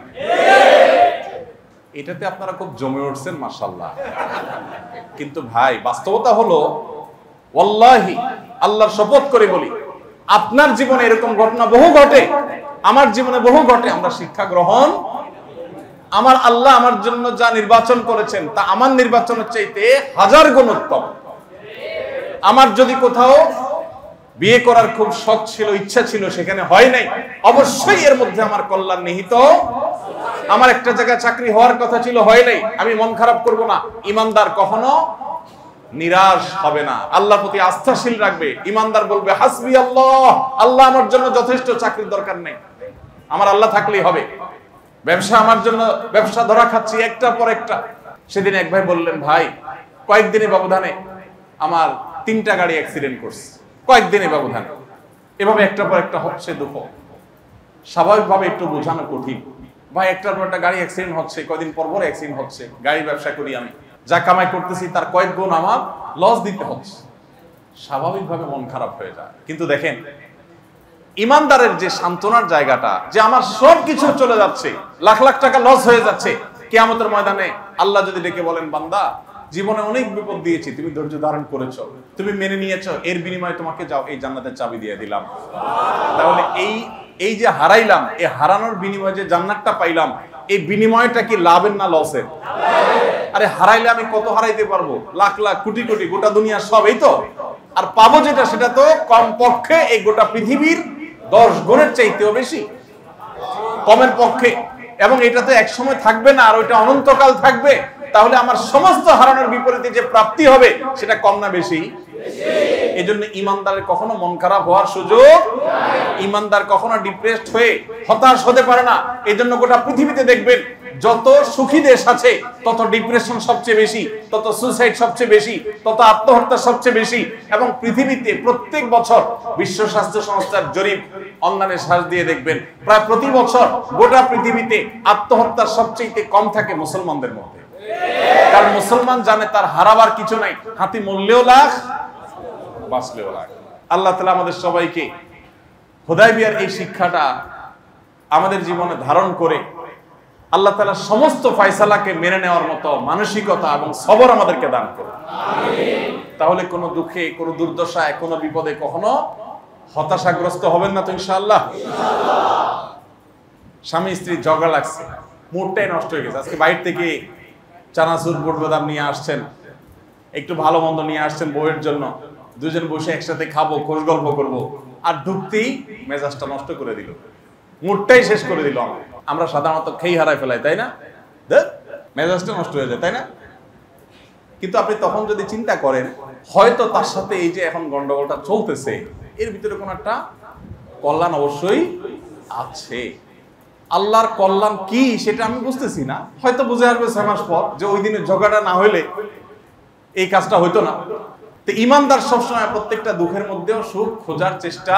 এটাতে আপনারা খুব জমে উঠছেন মাশাআল্লাহ। কিন্তু ভাই বাস্তবতা হলো, ওয়াল্লাহি আল্লাহর শপথ করে বলি, আপনার জীবনে এরকম ঘটনা বহু ঘটে, আমার জীবনে বহু ঘটে। আমরা শিক্ষা গ্রহণ, আমার আল্লাহ আমার জন্য যা নির্বাচন করেছেন তা আমার নির্বাচনের চাইতে হাজার গুণ উত্তম। আমার যদি কোথাও বিয়ে করার খুব শখ ছিল, ইচ্ছা ছিল, সেখানে হয় নাই, অবশ্যই এর মধ্যে আমার কল্যাণ নিহিত। আমার একটা জায়গায় চাকরি হওয়ার কথা ছিল, হয় নাই, আমি মন খারাপ করব না। ইমানদার কখনো নিরাশ হবে না, আল্লাহর প্রতি আস্থাশীল রাখবে। ইমানদার বলবে হাসবি আল্লাহ, আল্লাহ আমার জন্য যথেষ্ট, চাকরির দরকার নেই, আমার আল্লাহ থাকলেই হবে। ব্যবসা আমার জন্য, ব্যবসা ধরা খাচ্ছি একটার পর একটা। সেদিন এক ভাই বললেন, ভাই কয়েকদিনের ব্যবধানে আমার তিনটা গাড়ি অ্যাক্সিডেন্ট করছে, কয়েকদিনের ব্যবধানে, এভাবে একটার পর একটা হচ্ছে দুঃখ। স্বাভাবিকভাবে একটু বোঝানো কঠিন, ভাই একটার পর একটা গাড়ি অ্যাক্সিডেন্ট হচ্ছে, কয়দিন পর পর অ্যাক্সিডেন্ট হচ্ছে, গাড়ি ব্যবসা করি আমি, যা কামাই করতেছি তার কয়েক গুণ আমার লস দিতে হচ্ছে। স্বাভাবিকভাবে মন খারাপ হয়ে যায়। কিন্তু দেখেন ইমানদারের যে সান্ত্বনার জায়গাটা, যে আমার সব কিছু চলে যাচ্ছে, লাখ লাখ টাকা লস হয়ে যাচ্ছে, কিয়ামতের ময়দানে আল্লাহ যদি ডেকে বলেন, বান্দা জীবনে অনেক বিপদ দিয়েছি, তুমি ধৈর্য ধারণ করেছো, তুমি মেনে নিয়েছো, এর বিনিময়ে তোমাকে যাও এই জান্নাতের চাবি দিয়ে দিলাম। তাহলে এই এই যে হারাইলাম, এই হারানোর বিনিময়ে যে জান্নাতটা পাইলাম, এই বিনিময়টা কি লাভের না লসের? আরে হারাইলে আমি কত হারাইতে পারবো, লাখ লাখ কোটি কোটি, গোটা দুনিয়া সব, এই তো। আর পাবো যেটা, সেটা তো কমপক্ষে এই গোটা পৃথিবীর দশ গুণের চাইতেও বেশি, কমের পক্ষে। এবং এটা তো এক সময় থাকবে না, আর ওইটা অনন্তকাল থাকবে। তাহলে আমার সমস্ত হারানোর বিপরীতে যে প্রাপ্তি হবে, সেটা কম না বেশি? এই জন্য ইমানদারের কখনো মন খারাপ হওয়ার সুযোগ, ইমানদার কখনো ডিপ্রেসড হয়ে হতাশ হতে পারে না। এই জন্য গোটা পৃথিবীতে দেখবেন যত সুখী দেশ আছে তত ডিপ্রেশন সবচেয়ে বেশি, তত সুইসাইড সবচেয়ে বেশি, তত আত্মহত্যা সবচেয়ে বেশি। এবং পৃথিবীতে প্রত্যেক বছর বিশ্ব স্বাস্থ্য সংস্থার জরিপ অনলাইনে সার্চ দিয়ে দেখবেন, প্রায় প্রতি বছর গোটা পৃথিবীতে আত্মহত্যা সবচেয়ে কম থাকে মুসলমানদের মধ্যে। কারণ মুসলমান জানে তার হারাবার কিছু নাই, হাতি মরলেও লাখ, বাঁচলেও লাখ। আল্লাহ তাআলা আমাদের সবাইকে হুদায়বিয়ার এই শিক্ষাটা আমাদের জীবনে ধারণ করে আল্লাহ তাআলা সমস্ত ফয়সালাকে মেনে নেওয়ার মতো মানসিকতা এবং সবর আমাদেরকে দান করুন। তাহলে কোনো দুঃখে, কোনো দুর্দশায়, কোনো বিপদে কখনো হতাশাগ্রস্ত হবেন না তো ইনশাআল্লাহ। স্বামী স্ত্রী ঝগড়া লাগছে, মুডটাই নষ্ট হয়ে গেছে। আজকে বাইরে থেকে চানাচুর বুট বাদাম নিয়ে আসছেন, একটু ভালো মন্দ নিয়ে আসছেন বউয়ের জন্য, দুজন বসে একসাথে খাবো, খোশ গল্প করবো, আর ঢুকতেই মেজাজটা নষ্ট করে দিল, মুডটাই শেষ করে দিল। আমরা সাধারণত খেই হারাই ফেলাই, তাই না? মেজাজটা নষ্ট হয়ে যায়, তাই না? কিন্তু আপনি তখন যদি চিন্তা করেন, হয়তো তার সাথে এই যে এখন গন্ডগোলটা চলতেছে, এর ভিতরে কোন একটা কল্যাণ অবশ্যই আছে। আল্লাহর কল্যাণ কি সেটা আমি বুঝতেছি না, হয়তো বুঝে আসবে ছয় মাস পর যে ওই দিনের ঝগড়াটা না হইলে এই কাজটা হইতো না। তো ইমানদার সবসময় প্রত্যেকটা দুঃখের মধ্যেও সুখ খোঁজার চেষ্টা।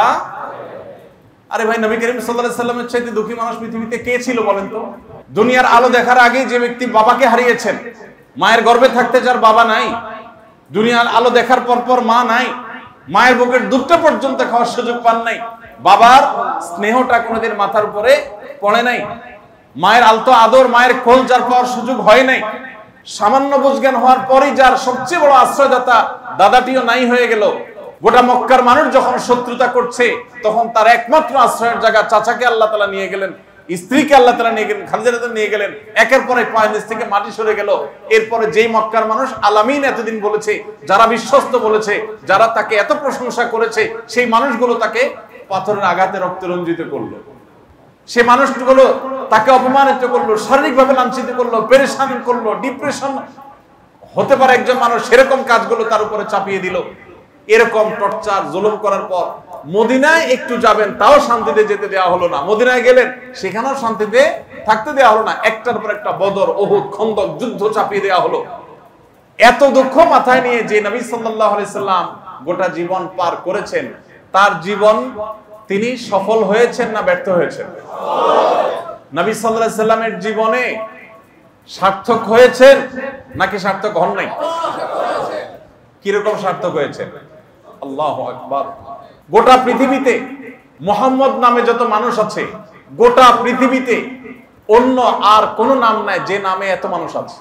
আরে ভাই, নবী করিম সাল্লাল্লাহু আলাইহি ওয়াসাল্লামের চাইতে দুঃখী মানুষ পৃথিবীতে কে ছিল বলেন তো? দুনিয়ার আলো দেখার আগে যে ব্যক্তি বাবাকে হারিয়েছেন, মায়ের গর্ভে থাকতে যার বাবা নাই, দুনিয়ার আলো দেখার পর পর মা নাই, মায়ের বুকের দুধটা পর্যন্ত খাওয়ার সুযোগ পান নাই, বাবার স্নেহটা কোনোদিন মাথার উপরে পড়ে নাই, মায়ের আলতো আদর, মায়ের কোল যার পাওয়ার সুযোগ হয় নাই, সামান্য বুঝজ্ঞান হওয়ার পরই যার সবচেয়ে বড় আশ্রয়দাতা দাদাটিও নাই হয়ে গেল। গোটা মক্কার মানুষ যখন শত্রুতা করছে তখন তার একমাত্র আশ্রয়ের জায়গা চাচাকে আল্লাহ তাআলা নিয়ে গেলেন, স্ত্রীকে আল্লাহ তাআলা নিয়ে গেলেন, খাদিজা রাদিয়াল্লাহু নিয়ে গেলেন, একের পর এক পায়ের নিচ থেকে মাটি সরে গেল। এরপরে যেই মক্কার মানুষ আলামিন এতদিন বলেছে, যারা বিশ্বস্ত বলেছে, যারা তাকে এত প্রশংসা করেছে, সেই মানুষগুলো তাকে পাথরের আঘাতে রক্তে রঞ্জিত করলো, সে মানুষগুলো তাকে অপমানিত করলো, শারীরিকভাবে লাঞ্ছিত করলো, পেরেশান করলো, ডিপ্রেশন হতে পারে একজন মানুষ, সেরকম কাজগুলো তার উপরে চাপিয়ে দিল। এরকম টর্চার জুলুম করার পর মদিনায় একটু যাবেন তাও শান্তিতে যেতে দেওয়া হলো না, মদিনায় গেলেন সেখানেও শান্তিতে থাকতে দেওয়া হলো না, একটার পর একটা বদর, উহুদ, খন্দক যুদ্ধ চাপিয়ে দেওয়া হলো। এত দুঃখ মাথায় নিয়ে যে নবী সাল্লাল্লাহু আলাইহি সাল্লাম গোটা জীবন পার করেছেন, তার জীবন তিনি সফল হয়েছেন না ব্যর্থ হয়েছেন? নবী সাল্লাল্লাহু আলাইহি সাল্লামের জীবনে সার্থক হয়েছেন নাকি সার্থক হন নাই? কিরকম সার্থক হয়েছে? আল্লাহু আকবার। গোটা পৃথিবীতে মুহাম্মদ নামে যত মানুষ আছে, গোটা পৃথিবীতে অন্য আর কোন নাম নাই যে নামে এত মানুষ আছে।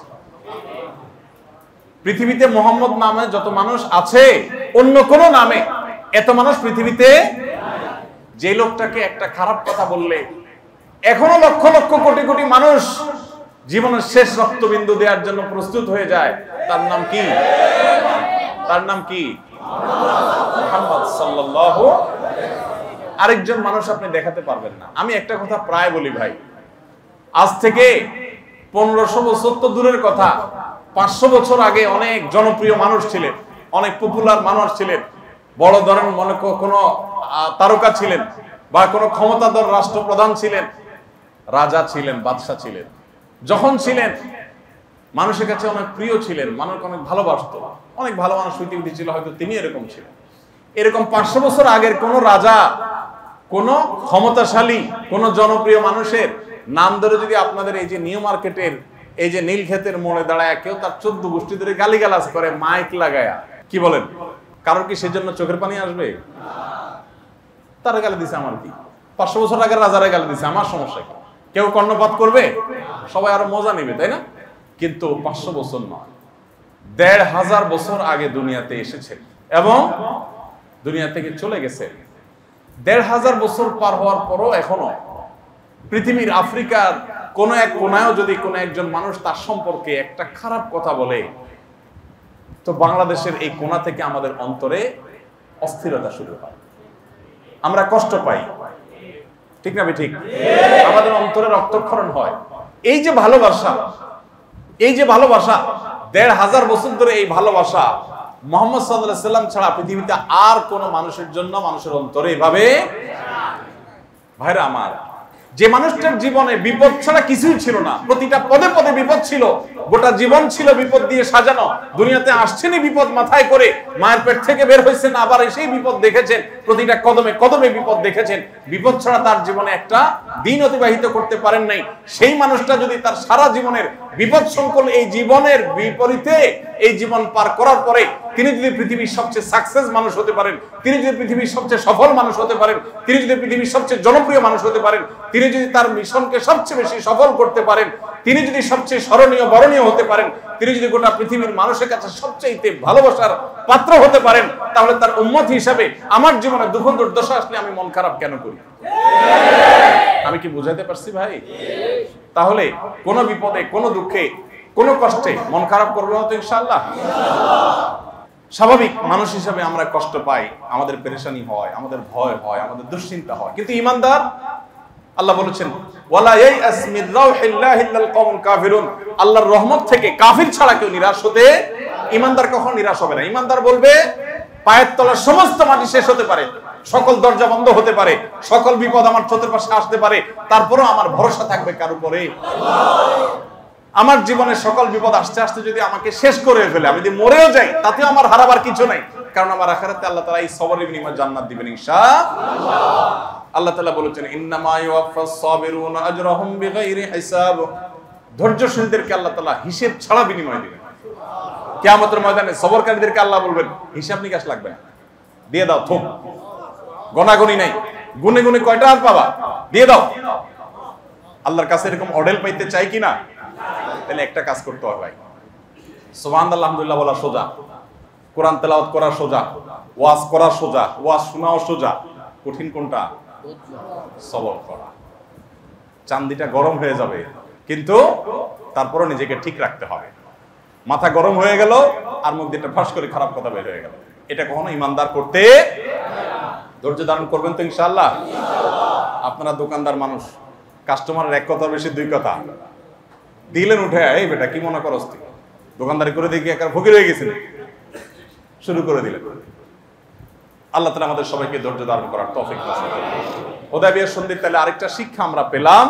পৃথিবীতে মুহাম্মদ নামে যত মানুষ আছে, অন্য কোন নামে এত মানুষ পৃথিবীতে। যে লোকটাকে একটা খারাপ কথা বললে এখনো লক্ষ লক্ষ কোটি কোটি মানুষ জীবনের শেষ রক্তবিন্দু দেওয়ার জন্য প্রস্তুত হয়ে যায়, তার নাম কি? তার নাম কি? মুহাম্মদ সাল্লাল্লাহু। আরেকজন মানুষ আপনি দেখাতে পারবেন না। আমি একটা কথা প্রায় বলি ভাই, আজ থেকে পনেরোশো বছর তো দূরের কথা, পাঁচশো বছর আগে অনেক জনপ্রিয় মানুষ ছিলেন, অনেক পপুলার মানুষ ছিলেন, বড় ধরনের মনে কোনো তারকা ছিলেন বা কোনো ক্ষমতাধর রাষ্ট্রপ্রধান ছিলেন, রাজা ছিলেন, বাদশা ছিলেন। যখন ছিলেন মানুষের কাছে অনেক প্রিয় ছিলেন, মানুষ অনেক ভালোবাসত, অনেক ভালো মানুষ হইতে উঠেছিল, হয়তো তিনি এরকম ছিলেন। এরকম পাঁচশো বছর আগের কোন রাজা, কোন ক্ষমতাশালী, কোন জনপ্রিয় মানুষের নাম ধরে যদি আপনাদের এই যে নিউ মার্কেটের এই যে নীলক্ষেতের মোড়ে দাঁড়ায় কেউ তার চোদ্দ গোষ্ঠী ধরে গালিগালাজ করে মাইক লাগায়া, কি বলেন, কারোর কি সেজন্য চোখের পানি আসবে? তারা গালি দিছে, আমার কি? পাঁচশো বছর আগের রাজারা গালি দিছে, আমার সমস্যা কি? কেউ কর্ণপাত করবে? সবাই আরো মজা নেবে, তাই না? কিন্তু পাঁচশো বছর নয়, দেড় হাজার বছর আগে দুনিয়াতে এসেছে এবং দুনিয়া থেকে চলে গেছে। দেড় হাজার বছর পার হওয়ার পরও এখনো পৃথিবীর আফ্রিকার কোন এক কোনায়ও যদি কোনো একজন মানুষ তার সম্পর্কে একটা খারাপ কথা বলে, তো বাংলাদেশের এই কোনা থেকে আমাদের অন্তরে অস্থিরতা শুরু হয়, আমরা কষ্ট পাই, ঠিক না? ঠিক, আমাদের অন্তরে রক্তক্ষরণ হয়। এই যে ভালোবাসা, এই যে ভালোবাসা, দেড় হাজার বছর ধরে এই ভালোবাসা মুহাম্মদ সাল্লাল্লাহু আলাইহি সাল্লাম ছাড়া পৃথিবীতে আর কোন মানুষের জন্য মানুষের অন্তরে এভাবে। ভাইরা আমার, যে মানুষটার জীবনে বিপদ ছাড়া কিছুই ছিল না, প্রতিটা পদে পদে বিপদ ছিল, গোটা জীবন ছিল বিপদ দিয়ে সাজানো, দুনিয়াতে আসছেনই বিপদ মাথায় করে, মায়ের পেট থেকে বের হয়েছেন আবার এসেই বিপদ দেখেছেন, প্রতিটা কদমে কদমে বিপদ দেখেছেন, বিপদ ছাড়া তার জীবনে একটা দিন অতিবাহিত করতে পারেন নাই। সেই মানুষটা যদি তার সারা জীবনের বিপদ সংকুল এই জীবনের বিপরীতে এই জীবন পার করার পরে তিনি যদি পৃথিবীর সবচেয়ে সাকসেস মানুষ হতে পারেন, তিনি যদি পৃথিবীর সবচেয়ে সফল মানুষ হতে পারেন, তিনি যদি পৃথিবীর সবচেয়ে জনপ্রিয় মানুষ হতে পারেন, তিনি যদি তার মিশনকে সবচেয়ে বেশি সফল করতে পারেন, তিনি যদি সবচেয়ে স্মরণীয় বরণীয় হতে পারেন, তিনি যদি গোটা পৃথিবীর মানুষের কাছে সবচেয়ে ভালোবাসার পাত্র হতে পারেন, তাহলে তার উম্মত হিসাবে আমার জীবনে দুঃখ দুর্দশা আসলে আমি মন খারাপ কেন করি? আমি কি বুঝাতে পারছি ভাই? তাহলে কোন বিপদে, কোন দুঃখে, কোন কষ্টে মন খারাপ করবো না তো ইনশাআল্লাহ। স্বাভাবিক মানুষ হিসাবে আমরা কষ্ট পাই, আমাদের পেরেশানি হয়, আমাদের ভয় হয়, আমাদের দুশ্চিন্তা হয়, কিন্তু ঈমানদার, আল্লাহ বলেছেন ওয়ালা ইয়াস মির রাউহিল্লাহি ইল্লাল কওমুল কাফিরুন, আল্লাহর রহমত থেকে কাফির ছাড়া কেউ নিরাশ হতে, ঈমানদার কখনো নিরাশ হবে না। ঈমানদার বলবে পায়ের তলার সমস্ত মাটি শেষ হতে পারে, সকল দরজা বন্ধ হতে পারে, সকল বিপদ আমার চতুর্পাশে আসতে পারে, তারপরেও আমার ভরসা থাকবে কার উপরে? আল্লাহ। আমার জীবনে সকল বিপদ আসতে আসতে যদি আমাকে শেষ করে ফেলে, আমি যদি মরেও যাই, তাতেও আমার হারাবার কিছু নাই, কারণ আমার আখিরাতে আল্লাহ তাআলা এই সবরের বিনিময়ে জান্নাত দিবেন ইনশাআল্লাহ। আল্লাহ তাআলা বলেছেন ইন্নামা ইউওয়াফাস সাবিরুনা আজরাহুম বিগাইরি হিসাব, ধৈর্যশীলদেরকে আল্লাহ তাআলা হিসাব ছাড়া বিনিময় দিবেন। কিয়ামতের ময়দানে সবরকারীদেরকে আল্লাহ বলবেন হিসাব নিকাশ লাগবে না, দিয়ে দাও, থুক, গনাগনি নাই, গুনে গুনে কয়টা আর পাবা, দিয়ে দাও। আল্লাহর কাছে এরকম অডেল পাইতে চাই কিনা? তাহলে একটা কাজ করতে হবে ভাই, সুবহানাল্লাহ আলহামদুলিল্লাহ বলা সোজা, কোরআন তেলাওয়াত করা সোজা, ওয়াজ করা সোজা, ওয়াজ শোনাও সোজা, কঠিন কোনটা? সবর করা। চান্দিটা গরম হয়ে যাবে, কিন্তু তারপরও নিজেকে ঠিক রাখতে হবে। মাথা গরম হয়ে গেল আর মুখ দিয়ে ফাঁস করে খারাপ কথা বের হয়ে গেল, এটা কখনো ঈমানদার করতে। ধৈর্য ধারণ করবেন তো ইনশাআল্লাহ? আপনারা দোকানদার মানুষ, কাস্টমারের এক কথা বেশি দুই কথা দিলেন উঠে, এই বেটা কি মনে করস তুই, দোকানদারি করে দেখি একার ফকির হয়ে গেছেন, শুরু করে দিলেন। আল্লাহ তাআলা আমাদের সবাইকে ধৈর্য ধারণ করার তৌফিক দান করুন। হুদায়বিয়ার সন্ধির তাহলে আরেকটা শিক্ষা আমরা পেলাম,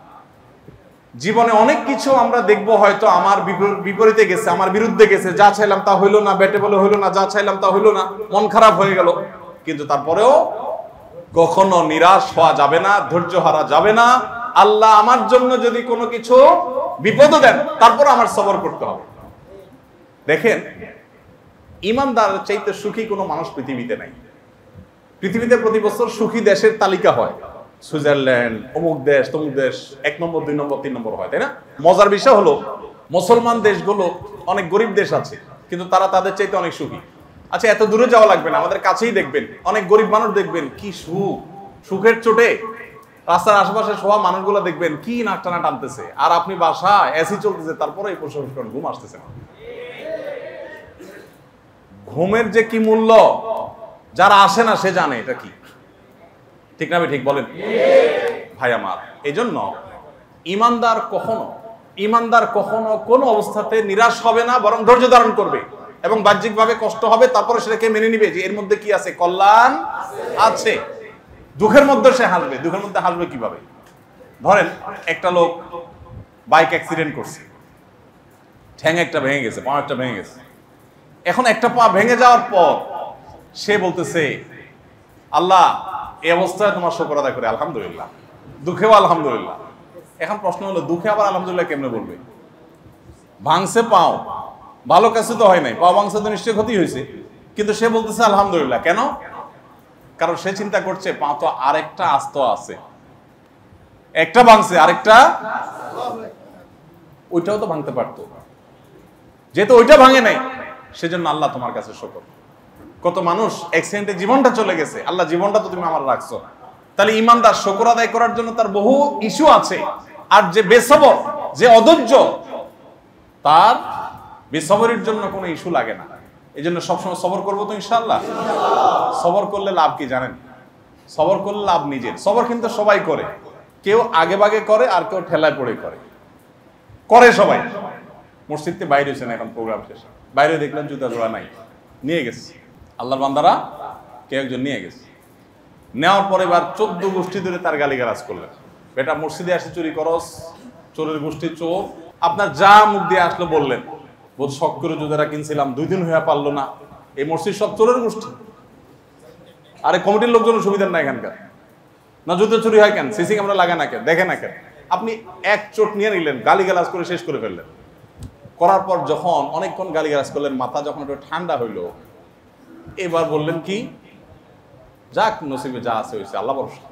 জীবনে অনেক কিছু আমরা দেখবো হয়তো আমার বিপরীতে গেছে, আমার বিরুদ্ধে গেছে, যা চাইলাম তা হইলো না, বেটে বলে হইলো না, যা চাইলাম তা হইলো না, মন খারাপ হয়ে গেল, কিন্তু তারপরেও কখনো নিরাশ হওয়া যাবে না, ধৈর্য হারা যাবে না। আল্লাহ আমার জন্য যদি কোনো কিছু বিপদ দেন, তারপর আমার সবর করতে হবে। দেখেন, ঈমানদার চাইতে সুখী কোনো মানুষ পৃথিবীতে নাই। পৃথিবীতে প্রতি বছর সুখী দেশের তালিকা হয়, সুইজারল্যান্ড, অমুক দেশ, তমুক দেশ, এক নম্বর, দুই নম্বর, তিন নম্বর হয়, তাই না? মজার বিষয় হলো মুসলমান দেশগুলো অনেক গরিব দেশ আছে, কিন্তু তারা তাদের চাইতে অনেক সুখী। আচ্ছা, এত দূরে যাওয়া লাগবে না, আমাদের কাছেই দেখবেন অনেক গরিব মানুষ, দেখবেন কি সুখ, সুখের চোটে রাস্তার আশেপাশে শোয়া মানুষগুলো দেখবেন কি নাক টানা টানতেছে, আর আপনি বাসায় এসি চলতেছে, তারপরে এই প্রশংসা ঘুম আসতেছে না। ঘুমের যে কি মূল্য যারা আসে না সে জানে এটা কি, ঠিক না? ঠিক বলেন ভাই আমার। এই জন্য ঈমানদার কখনো ঈমানদার কখনো কোনো অবস্থাতে নিরাশ হবে না, বরং ধৈর্য ধারণ করবে, এবং বাহ্যিকভাবে কষ্ট হবে, তারপরে সেটাকে মেনে নিবে যে এর মধ্যে কি আছে, কল্যাণ আছে। দুঃখের মধ্যে সে হাসবে। দুঃখের মধ্যে হাসবে কিভাবে? ধরেন একটা লোক বাইক অ্যাক্সিডেন্ট করছে, ঠ্যাং একটা ভেঙে গেছে, পা একটা ভেঙে গেছে। এখন একটা পা ভেঙে যাওয়ার পর সে বলতেছে আল্লাহ এই অবস্থায় তোমার শুকর আদায় করে আলহামদুলিল্লাহ, দুঃখেও আলহামদুলিল্লাহ। এখন প্রশ্ন হলো দুঃখে আবার আলহামদুলিল্লাহ কেমনে বলবে? ভাঙছে পাও, ভালো কাছে তো হয় নাই, পাও ভাঙছে তো নিশ্চয়ই ক্ষতি হয়েছে, কিন্তু সে বলতেছে আলহামদুলিল্লাহ। কেন? কারণ সে চিন্তা করছে পা তো আরেকটা আস্ত আছে, একটা ভাঙছে আরেকটা ওইটাও তো ভাঙতে পারতো, যেহেতু ওইটা ভাঙে নাই সেজন্য আল্লাহ তোমার কাছে শুকর। কত মানুষ অ্যাক্সিডেন্টে জীবনটা চলে গেছে, আল্লাহ জীবনটা তো তুমি আমার রাখছো। তাহলে ঈমানদার শুকর আদায় করার জন্য তার বহু ইস্যু আছে। আর যে বেসবর, যে অধৈর্য, তার বেসবরের জন্য কোনো ইস্যু লাগে না। এই জন্য সবসময় সবর করবো তো ইনশাআল্লাহ। সবর করলে লাভ কি জানেন? সবর করলে লাভ নিজের। সবর কিন্তু সবাই করে, কেউ আগে বাগে করে আর কেউ ঠেলায় পড়ে করে করে সবাই। মসজিদে বাইরে হয়েছে না এখন প্রোগ্রাম শেষে, বাইরে দেখলেন জুতা জোড়া নাই, নিয়ে গেছে আল্লাহর বান্দারা, কেউ একজন নিয়ে গেছে। নেওয়ার পরে এবার চোদ্দ গোষ্ঠী ধরে তার গালিগালাজ করলেন। বেটা মসজিদে আসে চুরি করস, চোরের গোষ্ঠী চোর, আপনার যা মুখ দিয়ে আসলো বললেন, বোধ শখ করে জুতারা কিনছিলাম দুই দিন হয়ে পারলো না, এই মসজিদ সব চোরের গোষ্ঠী। আরে কমিটির লোকজন সুবিধা না এখানকার, না জুতো চুরি হয় কেন, সিসি ক্যামেরা লাগে না কেন, দেখে না কেন? আপনি এক চোট নিয়ে নিলেন, গালিগালাজ করে শেষ করে ফেললেন। করার পর যখন অনেকক্ষণ গালিগালাজ করলেন, মাথা যখন একটু ঠান্ডা হইলো, এবার বললেন কি, যাক নসিবে যা আছে হয়েছে, আল্লাহ ভরসা।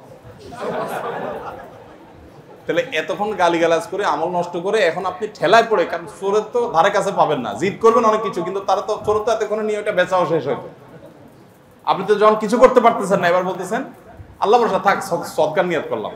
তাহলে এতক্ষণ গালিগালাজ করে আমল নষ্ট করে এখন আপনি ঠেলায় পড়ে, কারণ চোরের তো ধারে কাছে পাবেন না, জিদ করবেন অনেক কিছু, কিন্তু তারা তো চোর তো এতক্ষণে নিয়ে ওটা বেচাও শেষ হইতো। আপনি তো যখন কিছু করতে পারতেছেন না, এবার বলতেছেন আল্লাহ ভরসা, থাক সদকার নিয়ত করলাম।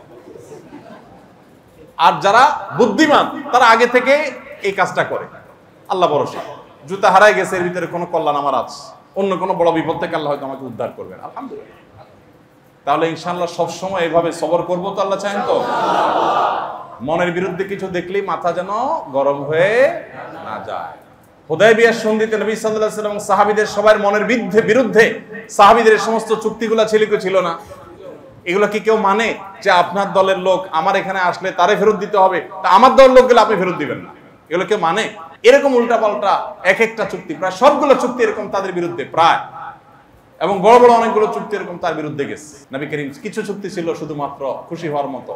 আর যারা বুদ্ধিমান তারা আগে থেকে এই কাজটা করে, আল্লাহ ভরসা, জুতা হারাই গেছে, এর ভিতরে কোনো কল্যাণ আমার আছে, অন্য কোনো বড় বিপদ থেকে আল্লাহ হয়তো আমাকে উদ্ধার করবেন, আলহামদুলিল্লাহ। তাহলে ইনশাআল্লাহ সবসময় এভাবে সবর করবো তো আল্লাহ চান তো। মনের বিরুদ্ধে কিছু দেখলেই মাথা যেন গরম হয়ে না যায়। হুদায়বিয়ার সন্ধিতে নবী সাল্লাল্লাহু আলাইহি ওয়াসাল্লাম সাহাবীদের সবার মনের বিরুদ্ধে বিরুদ্ধে সাহাবীদের সমস্ত চুক্তিগুলো ছিল কি ছিল না? এগুলো কি কেউ মানে যে আপনার দলের লোক আমার এখানে আসলে তারে ফেরত দিতে হবে, তা আমার দলের লোক গেলে আপনি ফেরত দিবেন না, এগুলো কেউ মানে? এরকম উল্টাপাল্টা এক একটা চুক্তি, প্রায় সবগুলো চুক্তি এরকম তাদের বিরুদ্ধে প্রায়, এবং বড় বড় অনেকগুলো চুক্তি এরকম তার বিরুদ্ধে গেছে। নবী করিম কিছু চুক্তি ছিল শুধুমাত্র খুশি হওয়ার মতো,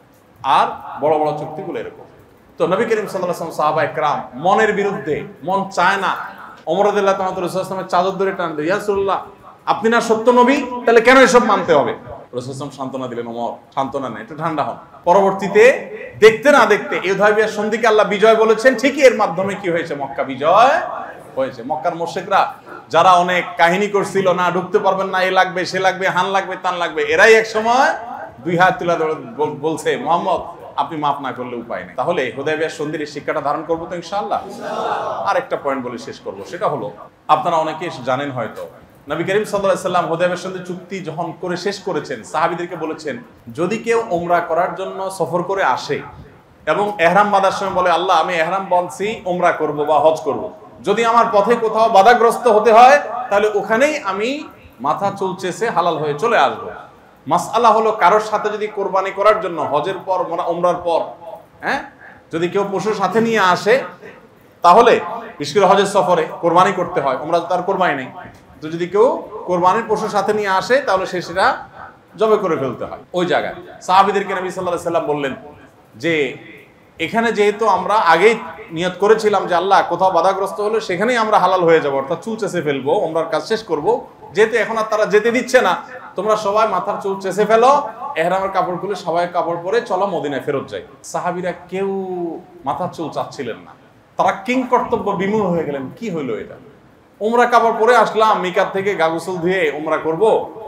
আর বড় বড় চুক্তিগুলো এরকম। তো নবী করিম সাল্লাল্লাহু আলাইহি ওয়াসাল্লাম সাহাবায়ে কেরাম মনের বিরুদ্ধে, মন চায় না, ওমর রাদিয়াল্লাহু তাআলা রাসূলুল্লাহ সাল্লাল্লাহু আলাইহি ওয়াসাল্লামের চাদর ধরে টান দেয়, ইয়া রাসূলুল্লাহ আপনি না সত্য নবী, তাহলে কেন এসব মানতে হবে? রাসূলুল্লাহ সান্ত্বনা দিলেন, ওমর সান্ত্বনা নেই, একটু ঠান্ডা হন। পরবর্তীতে দেখতে না দেখতে এই হুদায়বিয়ার সন্ধিকে আল্লাহ বিজয় বলেছেন, ঠিকই এর মাধ্যমে কি হয়েছে, মক্কা বিজয় হয়েছে। মক্কার মুশরিকরা যারা অনেক কাহিনী করছিল, না ঢুকতে পারবেন না, এ লাগবে সে লাগবে, হান লাগবে তান লাগবে, এরাই এক সময় দুই হাত তুলে বলছে, মুহাম্মদ আপনি মাফ না করলে উপায় নেই। তাহলে হুদায়বিয়ার সন্ধির শিক্ষাটা ধারণ করবো তো ইনশাআল্লাহ। আর একটা পয়েন্ট বলে শেষ করবো, সেটা হলো আপনারা অনেকে জানেন হয়তো, নবী করিম সাল্লাল্লাহু আলাইহি ওয়াসাল্লাম হুদায়বিয়ার সন্ধি চুক্তি যখন করে শেষ করেছেন, সাহাবীদেরকে বলেছেন, যদি কেউ উমরা করার জন্য সফর করে আসে এবং এহরাম বাঁধার সময় বলে, আল্লাহ আমি এহরাম বাঁধছি, উমরা করব বা হজ করব, যদি আমার পথে কোথাও বাধাগ্রস্ত হতে হয় তাহলে ওখানেই আমি মাথা চুল চেষে হালাল হয়ে চলে আসব। মাসআলা হলো, কারোর সাথে যদি কোরবানি করার জন্য হজের পর উমরার পর হ্যাঁ যদি কেউ পশুর সাথে নিয়ে আসে, তাহলে বিশেষ করে হজের সফরে কোরবানি করতে হয়, উমরা তার কোরবানি নেই, তো যদি কেউ কোরবানির পশুর সাথে নিয়ে আসে তাহলে সে সেটা জবে করে ফেলতে হয়। ওই জায়গায় সাহাবীদেরকে নবী সাল্লাল্লাহু আলাইহি ওয়াসাল্লাম বললেন যে এখানে যেহেতু আমরা আগেই নিয়ত করেছিলাম যে আল্লাহ কোথাও বাধাগ্রস্ত হলে সেখানেই আমরা হালাল হয়ে যাবো, অর্থাৎ চুল চেষে ফেলবো, উমরার কাজ শেষ করব, যেহেতু এখন আর তারা যেতে দিচ্ছে না, তোমরা সবাই মাথার চুল চেষে ফেলো, এহরামের কাপড় খুলে সবাই কাপড় পরে চলো মদিনায় ফেরত যাই। সাহাবীরা কেউ মাথার চুল চাচ্ছিলেন না, তারা কিং কর্তব্য বিমূঢ় হয়ে গেলেন, কি হইলো এটা, উমরা কাপড় পরে আসলাম মিকাত থেকে, গা গোসল ধুয়ে উমরা করব,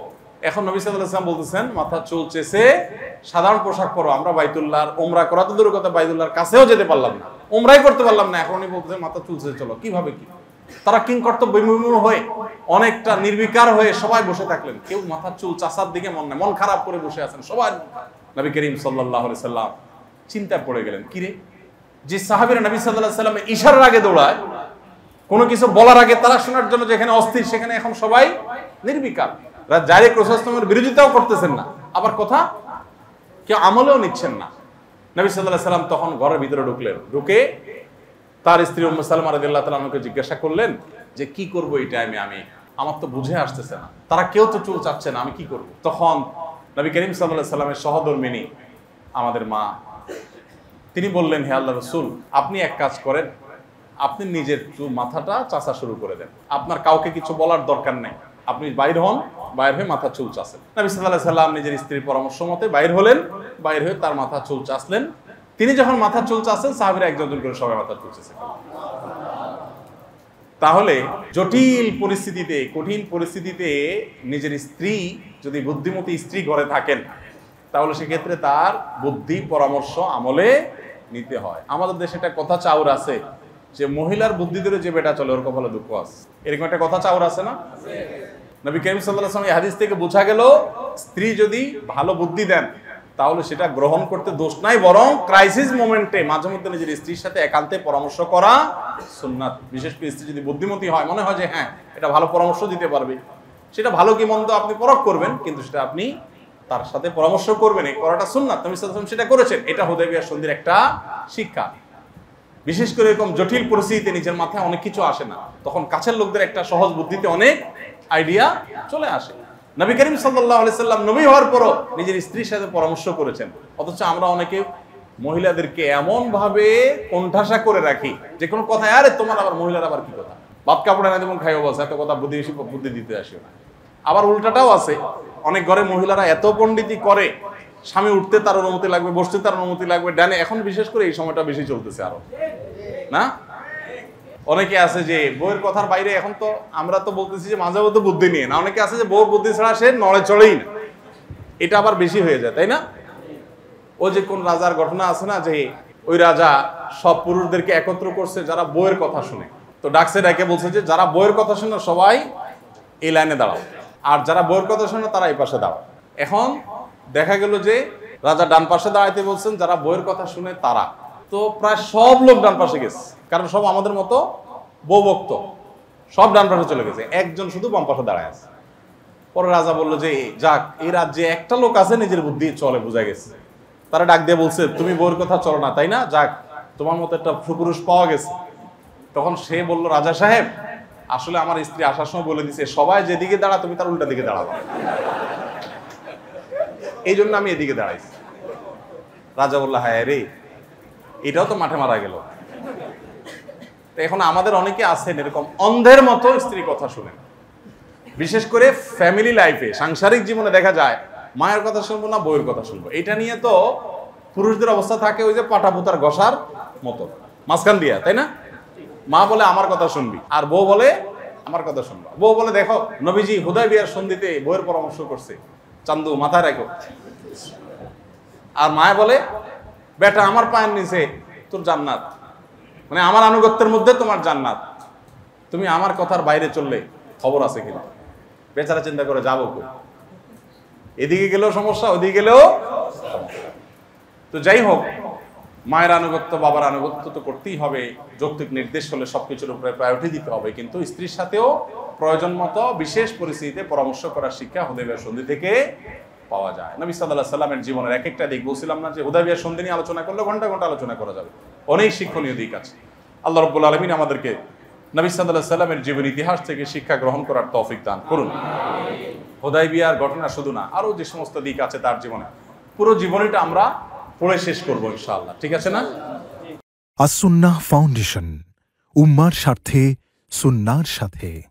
এখন নবী সাল্লাল্লাহু আলাইহি ওয়াসাল্লাম বলতেছেন মাথার চুল চেষে সাধারণ পোশাক পরো। আমরা বাইতুল্লাহর উমরা করা তো দূরের কথা, বাইতুল্লাহর কাছেও যেতে পারলাম না, উমরাই করতে পারলাম না, এখন উনি বলতেছেন মাথা চুল চেষে চলো, কিভাবে কি? তারা কিং কর্তব্য বিমূঢ় হয়ে অনেকটা নির্বিকার হয়ে সবাই বসে থাকলেন, কেউ মাথার চুল চাষার দিকে মন নাই, মন খারাপ করে বসে আছেন সবাই। নবী করিম সাল্লাল্লাহু আলাইহি ওয়াসাল্লাম চিন্তায় পড়ে গেলেন, কিরে, যে সাহাবীরা নবী সাল্লাল্লাহু আলাইহি ওয়াসাল্লামের ইশারার আগে দৌড়ায়, কোনো কিছু বলার আগে তারা শোনার জন্য যেখানে অস্থির, সেখানে এখন সবাই নির্বিকার, ডাইরেক্ট রাসূলের বিরোধিতাও করতেছেন না, আবার কথা কেউ আমলেও নিচ্ছেন না। নবী সাল্লাল্লাহু আলাইহি ওয়াসাল্লাম তখন ঘরের ভিতরে ঢুকলেন, ঢুকে তার স্ত্রী উম্মে সালমা রাদিয়াল্লাহু তাআলা আনহাকে জিজ্ঞাসা করলেন যে কি করব এই টাইমে, আমি আমার তো বুঝে আসতেছে না, তারা কেউ তো চুল চাচ্ছে না, আমি কি করব? তখন নবী করিম সাল্লাল্লাহু আলাইহি ওয়াসাল্লামের সহধর্মিণী আমাদের মা, তিনি বললেন, হে আল্লাহর রাসূল, আপনি এক কাজ করেন, আপনি নিজের চুল মাথাটা চাষা শুরু করে দেন, আপনার কাউকে কিছু বলার দরকার নেই, আপনি বাইর হন, বাইর হয়ে মাথা চুল চাষেন। নবী সাল্লাল্লাহু আলাইহি ওয়াসাল্লাম নিজের স্ত্রীর পরামর্শ মতে বাইর হলেন, বাইর হয়ে তার মাথা চুল চাষলেন। তিনি যখন মাথা চুল চাষেন, সাহাবীরা একজন জন করে সবাই মাথা চুল চাষেন। তাহলে জটিল পরিস্থিতিতে, কঠিন পরিস্থিতিতে নিজের স্ত্রী যদি বুদ্ধিমতী স্ত্রী ঘরে থাকেন, তাহলে সেক্ষেত্রে তার বুদ্ধি পরামর্শ আমলে নিতে হয়। আমাদের দেশে একটা কথা চাউর আছে যে মহিলার বুদ্ধি ধরে যে বেটা চলে ওর কপালে দুঃখ আছে, এরকম একটা কথা চাউর আছে না? নবী করিম সাল্লাল্লাহু আলাইহি ওয়াসাল্লাম এই হাদিস থেকে বোঝা গেল, স্ত্রী যদি ভালো বুদ্ধি দেন তাহলে সেটা গ্রহণ করতে দোষ নাই, বরং ক্রাইসিস মোমেন্টে মাঝে মধ্যে নিজের স্ত্রীর সাথে একান্তে পরামর্শ করা সুন্নাত। বিশেষ করে স্ত্রী যদি বুদ্ধিমতী হয়, মনে হয় যে হ্যাঁ এটা ভালো পরামর্শ দিতে পারবে, সেটা ভালো কি মন্দ আপনি পরখ করবেন, কিন্তু সেটা আপনি তার সাথে পরামর্শ করবেন, এই করাটা সুন্নাত, নবী সাল্লাল্লাহু আলাইহি ওয়াসাল্লাম সেটা করেছেন। এটা হুদায়বিয়ার সন্ধির একটা শিক্ষা। বিশেষ করে এরকম জটিল পরিস্থিতিতে নিজের মাথায় অনেক কিছু আসে না, তখন কাছের লোকদের একটা সহজ বুদ্ধিতে অনেক আইডিয়া চলে আসে। নবী করিম সাল্লাল্লাহু আলাইহি সাল্লাম নবী হওয়ার পরও নিজের স্ত্রীর সাথে পরামর্শ করেছেন, অথচ আমরা অনেকে মহিলাদেরকে এমন ভাবে কোণঠাসা করে রাখি যে কোনো কথায়, আরে তোমার আবার মহিলার আবার কি কথা, বাপ কাপড়ে না যেমন খাইও বলছে, এত কথা বুদ্ধি বেশি বুদ্ধি দিতে আসিও না। আবার উল্টাটাও আছে, অনেক ঘরে মহিলারা এত পণ্ডিতি করে, স্বামী উঠতে তার অনুমতি লাগবে, বসতে তার অনুমতি লাগবে, ডানে, এখন বিশেষ করে এই সময়টা বেশি চলতেছে আরো না। অনেকে আছে যে বউয়ের কথার বাইরে, এখন তো আমরা তো বলতেছি যে মাঝে মধ্যে বুদ্ধি নিয়ে না, অনেকে আছে যে বউর বুদ্ধি ছাড়া সে নড়ে চড়েই না, এটা আবার বেশি হয়ে যায়, তাই না? ও যে কোন রাজার ঘটনা আছে না, যে ওই রাজা সব পুরুষদেরকে একত্র করছে যারা বউয়ের কথা শুনে, তো ডাকছে, ডাকে বলছে যে যারা বউয়ের কথা শুনে সবাই এই লাইনে দাঁড়াও, আর যারা বউয়ের কথা শুনে তারা এই পাশে দাঁড়াও। এখন দেখা গেল যে রাজা ডান পাশে দাঁড়াইতে বলছেন, যারা বউয়ের কথা শুনে তারা, তো প্রায় সব লোক ডান পাশে গেছে, কারণ সব আমাদের মতো বউ ভক্ত, সব ডান পাশে চলে গেছে, একজন শুধু বাম পাশে দাঁড়ায় আছে। পরে রাজা বললো যে যাক, এই রাজ্যে একটা লোক আছে নিজের বুদ্ধি চলে, বোঝা গেছে। তারা ডাক দিয়ে বলছে, তুমি বউয়ের কথা চলো না, তাই না? যাক, তোমার মতো একটা সুপুরুষ পাওয়া গেছে। তখন সে বলল, রাজা সাহেব, আসলে আমার স্ত্রী আসার সময় বলে দিছে সবাই যেদিকে দাঁড়া তুমি তার উল্টা দিকে দাঁড়াবো, এই জন্য আমি এদিকে দাঁড়াইছি। রাজা বলল, হ্যাঁ রে, এটাও তো মাঠে মারা গেল। এখন আমাদের অনেকে আছেন এরকম অন্ধের মতো স্ত্রী কথা শুনেন, বিশেষ করে ফ্যামিলি লাইফে, সাংসারিক জীবনে দেখা যায় মায়ের কথা শুনবো না বউয়ের কথা শুনবো, এটা নিয়ে তো পুরুষদের অবস্থা থাকে ওই যে পাটা পুতার ঘষার মতো মাঝখান দিয়া, তাই না? মা বলে আমার কথা শুনবি, আর বউ বলে আমার কথা শুনবো। বউ বলে, দেখো নবীজি হুদায়বিয়ার সন্ধিতে বউয়ের পরামর্শ করছে, চান্দু মাথায় রাখো। আর মায়ে বলে, বেটা আমার পায়ের নিচে তোর জান্নাত, মানে আমার আনুগত্যের মধ্যে তোমার জান্নাত, তুমি আমার কথার বাইরে চললে খবর আছে কিনা। বেচারা চিন্তা করে, যাবো কই, এদিকে গেলেও সমস্যা, ওদিকে গেলেও। তো যাই হোক, মায়ের আনুগত্য, বাবার আনুগত্য তো করতেই হবে, যৌক্তিক নির্দেশ হলে সবকিছুর উপরে প্রায়োরিটি দিতে হবে, কিন্তু স্ত্রীর সাথেও প্রয়োজন মতো বিশেষ পরিস্থিতিতে পরামর্শ করার শিক্ষা হুদায়বিয়ার সন্ধি থেকে পাওয়া যায়। নবী সাল্লাল্লাহু আলাইহি সাল্লামের জীবনের এক একটা দিক, বলছিলাম না যে হুদায়বিয়ার সন্ধি নিয়ে আলোচনা করলে ঘন্টা ঘন্টা আলোচনা করা যাবে, অনেক শিক্ষণীয় দিক আছে। আল্লাহ রাব্বুল আলামিন আমাদেরকে নবী সাল্লাল্লাহু আলাইহি সাল্লামের জীবন ইতিহাস থেকে শিক্ষা গ্রহণ করার তৌফিক দান করুন। হুদায়বিয়ার ঘটনা শুধু না, আরো যে সমস্ত দিক আছে তার জীবনে, পুরো জীবনটা আমরা পড়ে শেষ করবো ইনশাআল্লাহ, ঠিক আছে না? আস-সুন্নাহ ফাউন্ডেশন, উম্মার স্বার্থে সুন্নাহর সাথে।